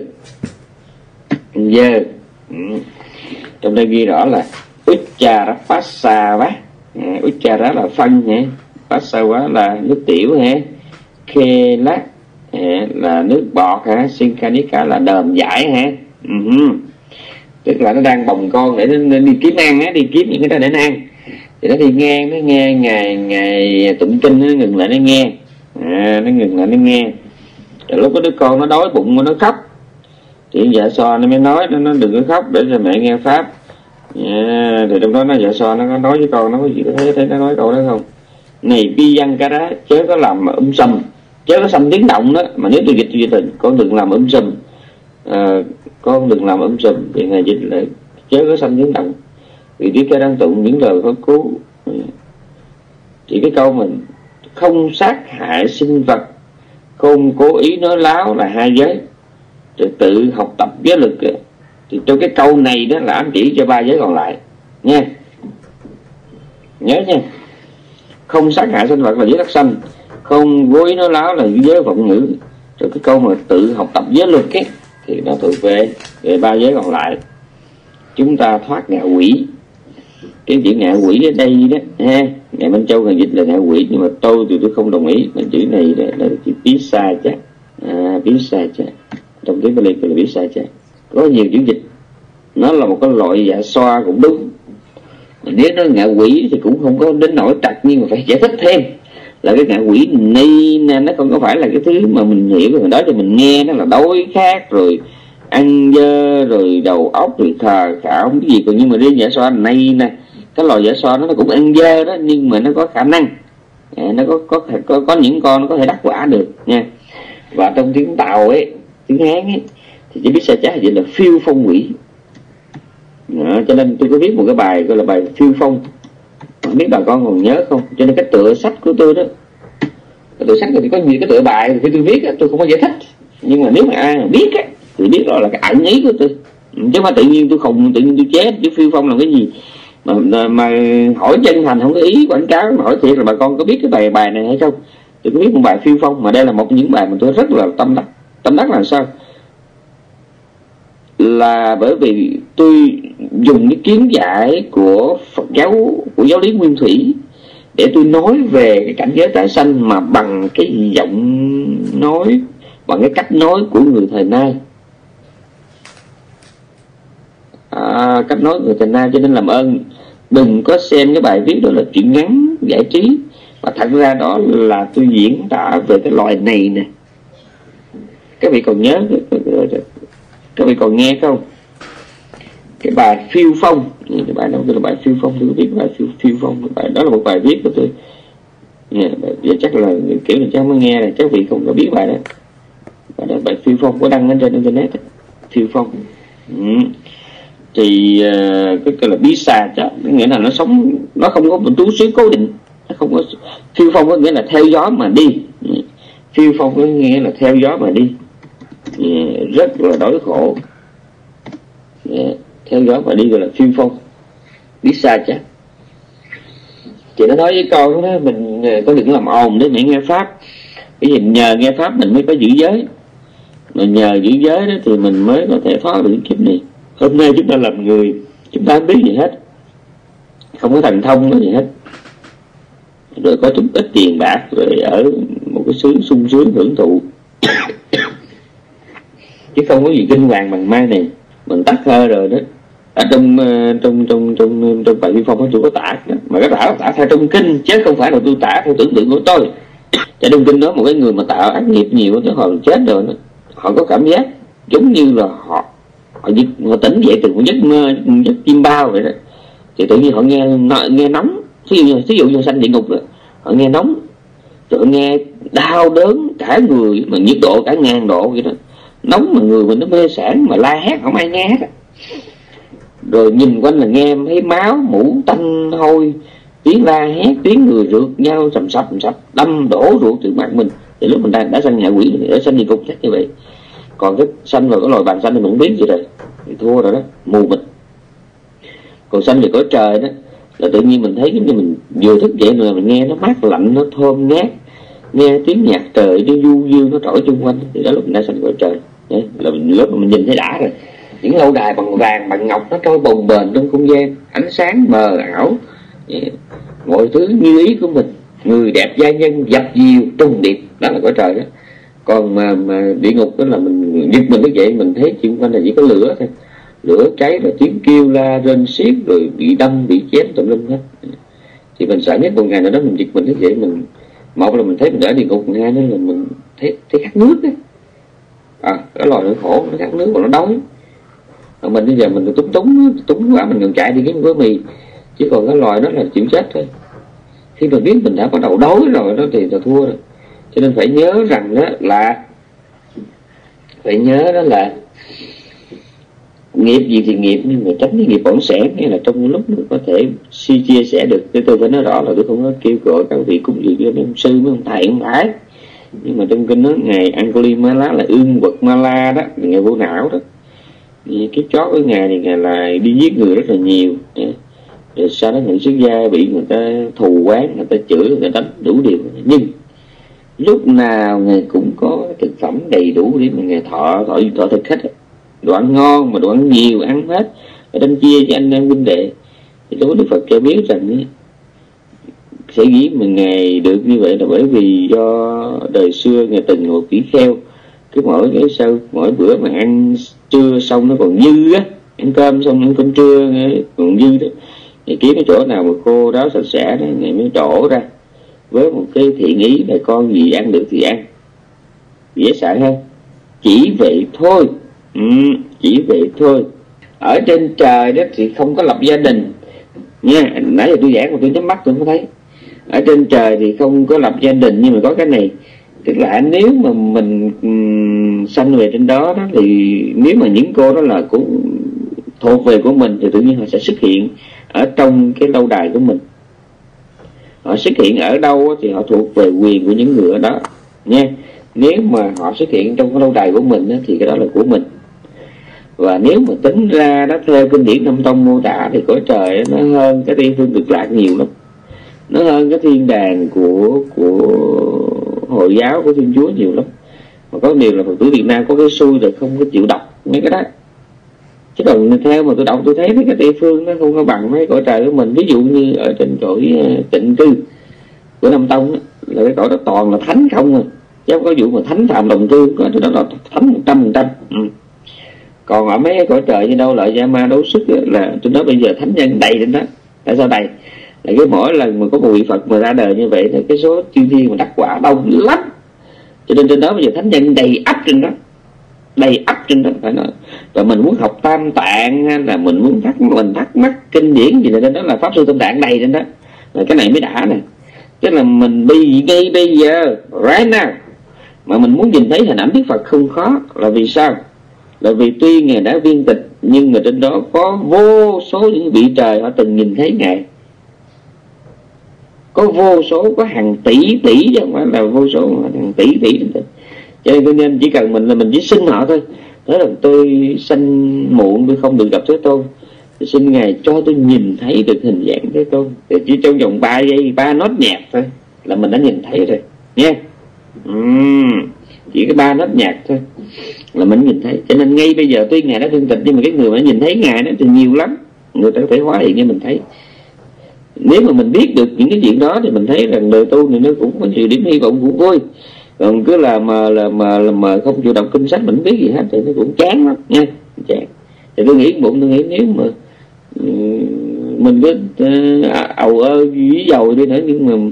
Trong đây ghi rõ là Uchara Passava. Uchara là phân ha, Passava là nước tiểu ha, Khela là nước bọt ha, Sinkanika là đờm giải ha. Tức là nó đang bồng con để nó đi kiếm ăn á, đi kiếm những cái đó để nó ăn. Thì nó đi ngang, nó nghe ngày tụng kinh, nó ngừng lại nó nghe, nó ngừng lại nó nghe. Rồi lúc có đứa con nó đói bụng mà nó khóc, thì dạ xoa nó mới nói nó đừng có khóc để cho mẹ nghe pháp. Thì trong đó nó dạ xoa nó có nói với con, nó có gì thấy nó nói câu đó không? Này bi văn cả đó, chớ có làm sầm, chớ có xâm tiếng động đó. Mà nếu tôi dịch thì con đừng làm sầm, con đừng làm sầm. Thì ngài dịch là chớ có xâm tiếng động, vì Đức Cha đang tụng những lời có cứu. Thì cái câu mình không sát hại sinh vật, không cố ý nói láo là hai giới, rồi tự học tập giới lực. Thì trong cái câu này đó là ám chỉ cho ba giới còn lại nha, nhớ nha. Không sát hại sinh vật là giới đắc sanh, không cố ý nói láo là giới vọng ngữ. Rồi cái câu mà tự học tập giới luật ấy, thì nó thuộc về ba giới còn lại. Chúng ta thoát ngạ quỷ. Cái chữ ngạ quỷ ở đây đó ha, ngài Minh Châu ngài dịch là ngạ quỷ, nhưng mà tôi không đồng ý. Cái chữ này là chữ Pisacha, Pisacha, trong tiếng Bali là Pisacha. Có nhiều chữ dịch, nó là một cái loại dạ xoa cũng đúng. Nếu nó ngạ quỷ thì cũng không có đến nỗi trật, nhưng mà phải giải thích thêm là cái ngạ quỷ ni nè, nó không có phải là cái thứ mà mình hiểu hồi đó cho mình nghe nó là đói khát rồi ăn dơ rồi đầu óc rồi khờ khảo cái gì. Còn nhưng mà riêng dạ xoa này nè, cái loài dạ xoa nó cũng ăn dơ đó, nhưng mà nó có khả năng, nó có những con nó có thể đắc quả được nha. Và trong tiếng Tàu ấy, tiếng Hán ấy, thì chỉ biết sa chát vậy là phiêu phong quỷ. Đó, cho nên tôi có viết một cái bài gọi là bài phiêu phong, không biết bà con còn nhớ không. Cho nên cái tựa sách của tôi đó, cái tựa sách thì có nhiều cái tựa bài thì tôi viết đó, tôi không có giải thích, nhưng mà nếu mà ai mà biết á thì biết đó là cái ẩn ý của tôi, chứ không phải tự nhiên tôi không, tự nhiên tôi chế chứ phiêu phong là cái gì mà hỏi chân thành, không có ý quảng cáo, mà hỏi thiệt là bà con có biết cái bài này hay không. Tôi có viết một bài phiêu phong, mà đây là một trong những bài mà tôi rất là tâm đắc là sao, là bởi vì tôi dùng cái kiến giải của Phật giáo, của giáo lý Nguyên Thủy để tôi nói về cái cảnh giới tái sanh mà bằng cái giọng nói, bằng cái cách nói của người thời nay, cách nói người thời nay. Cho nên làm ơn đừng có xem cái bài viết đó là chuyện ngắn giải trí, mà thật ra đó là tôi diễn tả về cái loài này nè. Các vị còn nhớ, các vị còn nghe không, cái bài phiêu phong, cái bài đó là bài phiêu phong, tôi viết bài phiêu phong, bài đó là một bài viết của tôi. Vậy chắc là kiểu là cháu mới nghe này, các vị không có biết bài đó. Bài đó bài phiêu phong có đăng lên trên internet, phiêu phong. Thì cái là bí xà chứ, nghĩa là nó sống, nó không có một trú xứ cố định, nó không có. Phiêu phong có nghĩa là theo gió mà đi, phiêu phong có nghĩa là theo gió mà đi, rất là đói khổ. Theo gió mà đi gọi là phiêu phong, biết xa chắc. Chị nó nói với con đó, mình có đừng làm ồn để mẹ nghe pháp, bởi vì nhờ nghe pháp mình mới có giữ giới, mà nhờ giữ giới đó thì mình mới có thể thoát được kiếp này. Hôm nay chúng ta làm người, chúng ta không biết gì hết, không có thành thông có gì hết, rồi có chút ít tiền bạc, rồi ở một cái xứ sung sướng hưởng thụ chứ không có gì kinh hoàng bằng mai này. Mình tắt hơi rồi đó. Ở trong bài phiêu phong tôi có tả đó, mà cái tả theo trong kinh chứ không phải là tôi tả theo tưởng tượng của tôi. Tại trong kinh đó một cái người mà tạo ác nghiệp nhiều tới họ chết rồi đó, họ có cảm giác giống như là họ tỉnh dậy từ một giấc mơ, giấc chim bao vậy đó. Thì tự nhiên họ nghe nóng, ví dụ như sanh địa ngục rồi, họ nghe nóng, rồi nghe đau đớn cả người, mà nhiệt độ cả 1000 độ vậy đó, nóng mà người mình nó mê sản, mà la hét không ai nghe hết. Rồi nhìn quanh là nghe thấy máu mũ tanh hôi, tiếng la hét, tiếng người rượt nhau sầm sập đâm đổ ruột từ mặt mình. Thì lúc mình đã sanh ngạ quỷ thì ở sanh địa ngục chắc như vậy. Còn cái sanh vào cái loài bàn sanh thì mình không biết gì rồi, thì thua rồi đó, mù mịt. Còn sanh về cõi trời đó là tự nhiên mình thấy giống như mình vừa thức dậy rồi mình nghe nó mát lạnh, nó thơm ngát, nghe tiếng nhạc trời nó du dương nó trỗi chung quanh, thì đó lúc mình đã sanh cõi trời. Là lúc mà mình nhìn thấy đã rồi. Những lâu đài bằng vàng bằng ngọc nó trôi bồng bềnh trong không gian, ánh sáng mờ ảo, mọi thứ như ý của mình, người đẹp giai nhân dập dìu trùng điệp, đó là cõi trời đó. Còn mà địa ngục đó là mình giật mình thức dậy mình thấy xung quanh là chỉ có lửa thôi, lửa cháy rồi tiếng kêu la rên xiết, rồi bị đâm bị chém tùm lum hết. Thì mình sợ nhất một ngày nào đó mình giật mình thức dậy, mình một là mình thấy mình ở địa ngục, hai nữa là mình thấy khát nước đấy. Cái loài nó khổ, nó khát nước và nó đói. Mình bây giờ mình túng quá mình còn chạy đi kiếm gói mì, chứ còn cái loài đó là chịu chết thôi. Khi mà biết mình đã bắt đầu đói rồi đó thì là thua rồi. Cho nên phải nhớ rằng đó là nghiệp gì thì nghiệp, nhưng mà tránh cái nghiệp bỏng sẻ, nghĩa là trong lúc mình có thể chia sẻ được. Thì tôi phải nói rõ là tôi không có kêu gọi các vị cúng dường cho mấy ông sư mấy ông thầy không phải, nhưng mà trong kinh nói ngày Angulimala là ương quật Mala đó, ngày vô não đó, cái chót của ngài thì ngài là đi giết người rất là nhiều. Rồi sau đó những xuất gia bị người ta thù oán, người ta chửi, người ta đánh đủ điều, nhưng lúc nào ngài cũng có thực phẩm đầy đủ để mà ngài thọ thực khách, đồ ăn ngon mà đồ ăn nhiều ăn hết, và đem chia cho anh em huynh đệ. Thì lúc Đức Phật cho biết rằng sở dĩ mà ngài được như vậy là bởi vì do đời xưa ngài từng ngồi kỹ kheo, cứ mỗi bữa mà ăn trưa xong nó còn dư á, ăn cơm xong ăn cơm trưa còn dư đó, thì kiếm cái chỗ nào mà khô ráo sạch sẽ đó ngài mới đổ ra, với một cái thiện ý là con gì ăn được thì ăn, dễ sợ hơn. Chỉ vậy thôi, chỉ vậy thôi. Ở trên trời đó thì không có lập gia đình nha. Nãy giờ tôi giảng mà tôi nhắm mắt tôi không thấy. Ở trên trời thì không có lập gia đình, nhưng mà có cái này, tức là nếu mà mình sanh về trên đó, thì nếu mà những cô đó là cũng thuộc về của mình thì tự nhiên họ sẽ xuất hiện ở trong cái lâu đài của mình. Họ xuất hiện ở đâu thì họ thuộc về quyền của những người ở đó nha. Nếu mà họ xuất hiện trong cái lâu đài của mình thì cái đó là của mình. Và nếu mà tính ra đó, theo kinh điển Nam Tông mô tả thì cõi trời nó hơn cái Tây Phương Cực Lạc nhiều lắm. Nó hơn cái thiên đàng của Hồi giáo, của Thiên Chúa nhiều lắm. Mà có điều là Phật tử Việt Nam có cái xui là không có chịu đọc mấy cái đó. Chứ còn theo mà tôi đọc tôi thấy mấy cái Tây Phương nó không có bằng mấy cõi trời của mình. Ví dụ như ở trên cõi Tịnh Cư của Nam Tông đó, là cái cõi đó toàn là thánh không à, chứ không có vụ mà thánh phạm đồng cư, có đó là thánh 100%. Còn ở mấy cái cõi trời như đâu lại Yama đấu sức là tôi nói bây giờ thánh nhân đầy trên đó. Tại sao đầy? Là cái mỗi lần mà có một vị Phật mà ra đời như vậy thì cái số chư thiên mà đắc quả đông lắm, cho nên trên đó bây giờ thánh nhân đầy ắp trên đó, đầy ắp trên đó phải nói. Và mình muốn học Tam Tạng hay là mình muốn thắc mắc kinh điển gì trên đó là Pháp Sư Tam Tạng đầy trên đó. Là cái này mới đã nè. Tức là mình đi ngay bây giờ right now mà mình muốn nhìn thấy hình ảnh Đức Phật không khó. Là vì sao? Là vì tuy Ngài đã viên tịch, nhưng mà trên đó có vô số những vị trời họ từng nhìn thấy Ngài. Có vô số, có hàng tỷ chứ không phải là vô số, mà hàng tỷ. Cho nên chỉ cần mình là mình chỉ xin họ thôi. Đó là tôi sanh muộn, tôi không được gặp Thế Tôn, tôi xin Ngài cho tôi nhìn thấy được hình dạng Thế Tôn. Thì chỉ trong vòng 3 giây, 3 nốt nhạc thôi là mình đã nhìn thấy rồi nha. Chỉ cái 3 nốt nhạc thôi là mình nhìn thấy. Cho nên ngay bây giờ tuy Ngài đã viên tịch, nhưng mà cái người mà nhìn thấy Ngài đó thì nhiều lắm. Người ta có thể hóa hiện cho mình thấy. Nếu mà mình biết được những cái chuyện đó thì mình thấy rằng đời tu thì nó cũng có nhiều điểm hy vọng, cũng vui. Còn cứ là mà không chịu đọc kinh sách, mình biết gì hết thì nó cũng chán lắm nha, chán. Thì tôi nghĩ nếu mà mình có ầu ơ dí dầu đi nữa, nhưng mà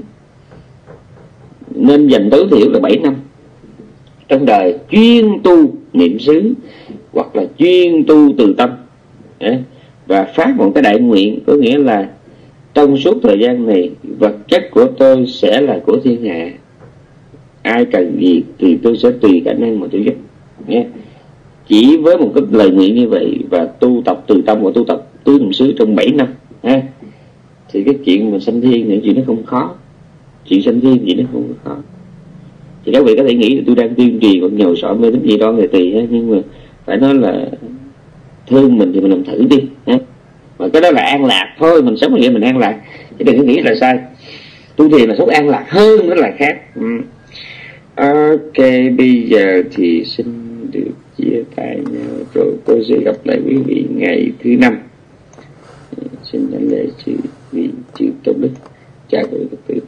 nên dành tối thiểu là 7 năm trong đời chuyên tu niệm xứ hoặc là chuyên tu từ tâm, và phát một cái đại nguyện, có nghĩa là trong suốt thời gian này vật chất của tôi sẽ là của thiên hạ, ai cần gì thì tôi sẽ tùy khả năng mà tôi giúp nhé. Chỉ với một cái lời nguyện như vậy và tu tập từ tâm và tu tập tứ niệm xứ trong 7 năm thì cái chuyện mà sanh thiên thì chuyện nó không khó. Chuyện sanh thiên gì nó không khó. Thì các vị có thể nghĩ là tôi đang tuyên truyền còn nhồi sọ mê tín gì đó người tùy, nhưng mà phải nói là thương mình thì mình làm thử đi ha. Mà cái đó là an lạc thôi, mình sống như vậy mình an lạc, chứ đừng có nghĩ là sai. Tu thiền là sống an lạc hơn nữa là khác. Ok, bây giờ thì xin được chia tay nhau, rồi tôi sẽ gặp lại quý vị ngày thứ 5. Xin đảnh lễ chư Tôn Đức. Chào quý vị Phật tử.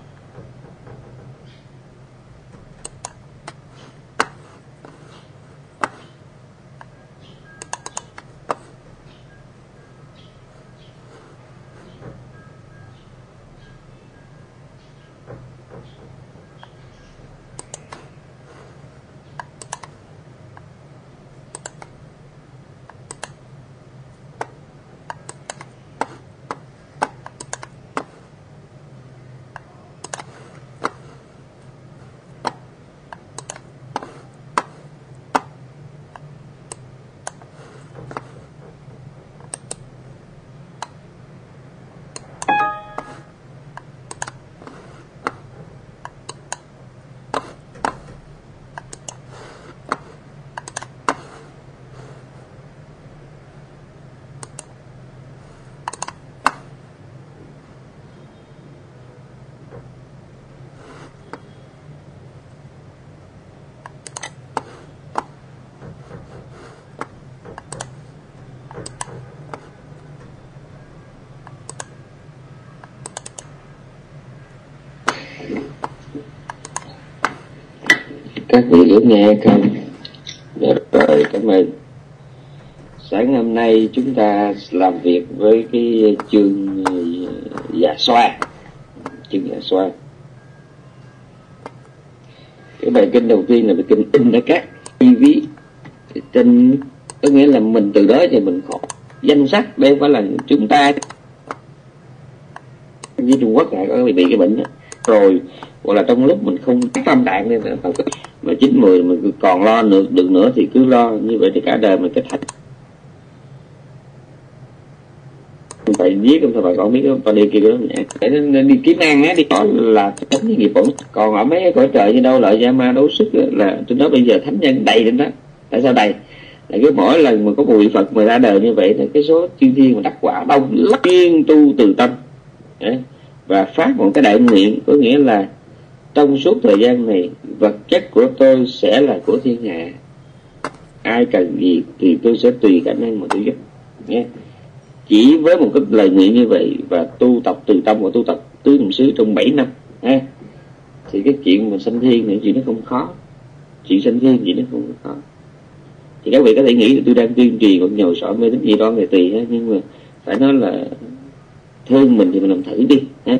Các vị lắng nghe không? Rồi, cảm ơn. Sáng hôm nay chúng ta làm việc với cái chương dạ xoa. Chương dạ xoa. Cái bài kinh đầu tiên là bài kinh in đã cát ví. Trên có nghĩa là mình từ đó thì mình có danh sách, đây phải là chúng ta như Trung Quốc lại có bị cái bệnh đó. Rồi hoặc là trong lúc mình không tâm trạng nên là mà 9-10 mình còn lo được nữa thì cứ lo như vậy thì cả đời mình kết thành. Phải viết không thôi bà con biết con đi kia đó để đi kiếm ăn á, đi có là tránh cái nghiệp bổn. Còn ở mấy cái cõi trời như đâu lợi gia ma đấu sức là trên đó bây giờ thánh nhân đầy đến đó. Tại sao đầy? Là cứ mỗi lần mà có một vị Phật mà ra đời như vậy thì cái số chư thiên mà đắc quả đông lắm, chuyên tu từ tâm và phát một cái đại nguyện, có nghĩa là trong suốt thời gian này vật chất của tôi sẽ là của thiên hạ, ai cần gì thì tôi sẽ tùy khả năng mà tôi giúp nhé. Chỉ với một cái lời nguyện như vậy và tu tập từ tâm và tu tập tứ niệm xứ trong 7 năm thì cái chuyện mà sanh thiên này chuyện nó không khó. Chuyện sanh thiên chuyện nó không khó. Thì các vị có thể nghĩ là tôi đang tuyên truyền hoặc nhồi sọ mê tín gì đó người tùy ha, nhưng mà phải nói là thương mình thì mình làm thử đi ha.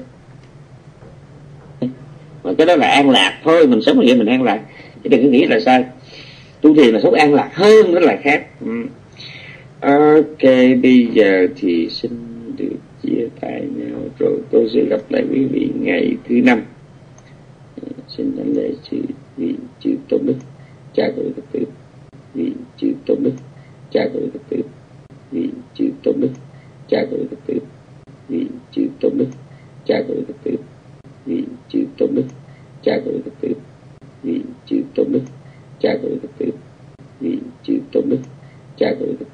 Mà cái đó là an lạc thôi, mình sống như vậy mình an lạc, chứ đừng có nghĩ là sai. Tu thiền là sống an lạc hơn, đó là khác. Ok, bây giờ thì xin được chia tay nhau rồi tôi sẽ gặp lại quý vị ngày thứ 5. Xin đảnh lễ vị chư Tôn Đức, cha của Phật tử, vị chư Tôn Đức, cha của Phật tử, vị chư Tôn Đức, cha của Phật tử, vị chư Tôn Đức, cha của Phật tử, vị chư Tôn Đức, cha của Phật tử, vị chư Tôn Đức, cha của Phật tử, vị chư Tôn Đức, cha của Phật tử.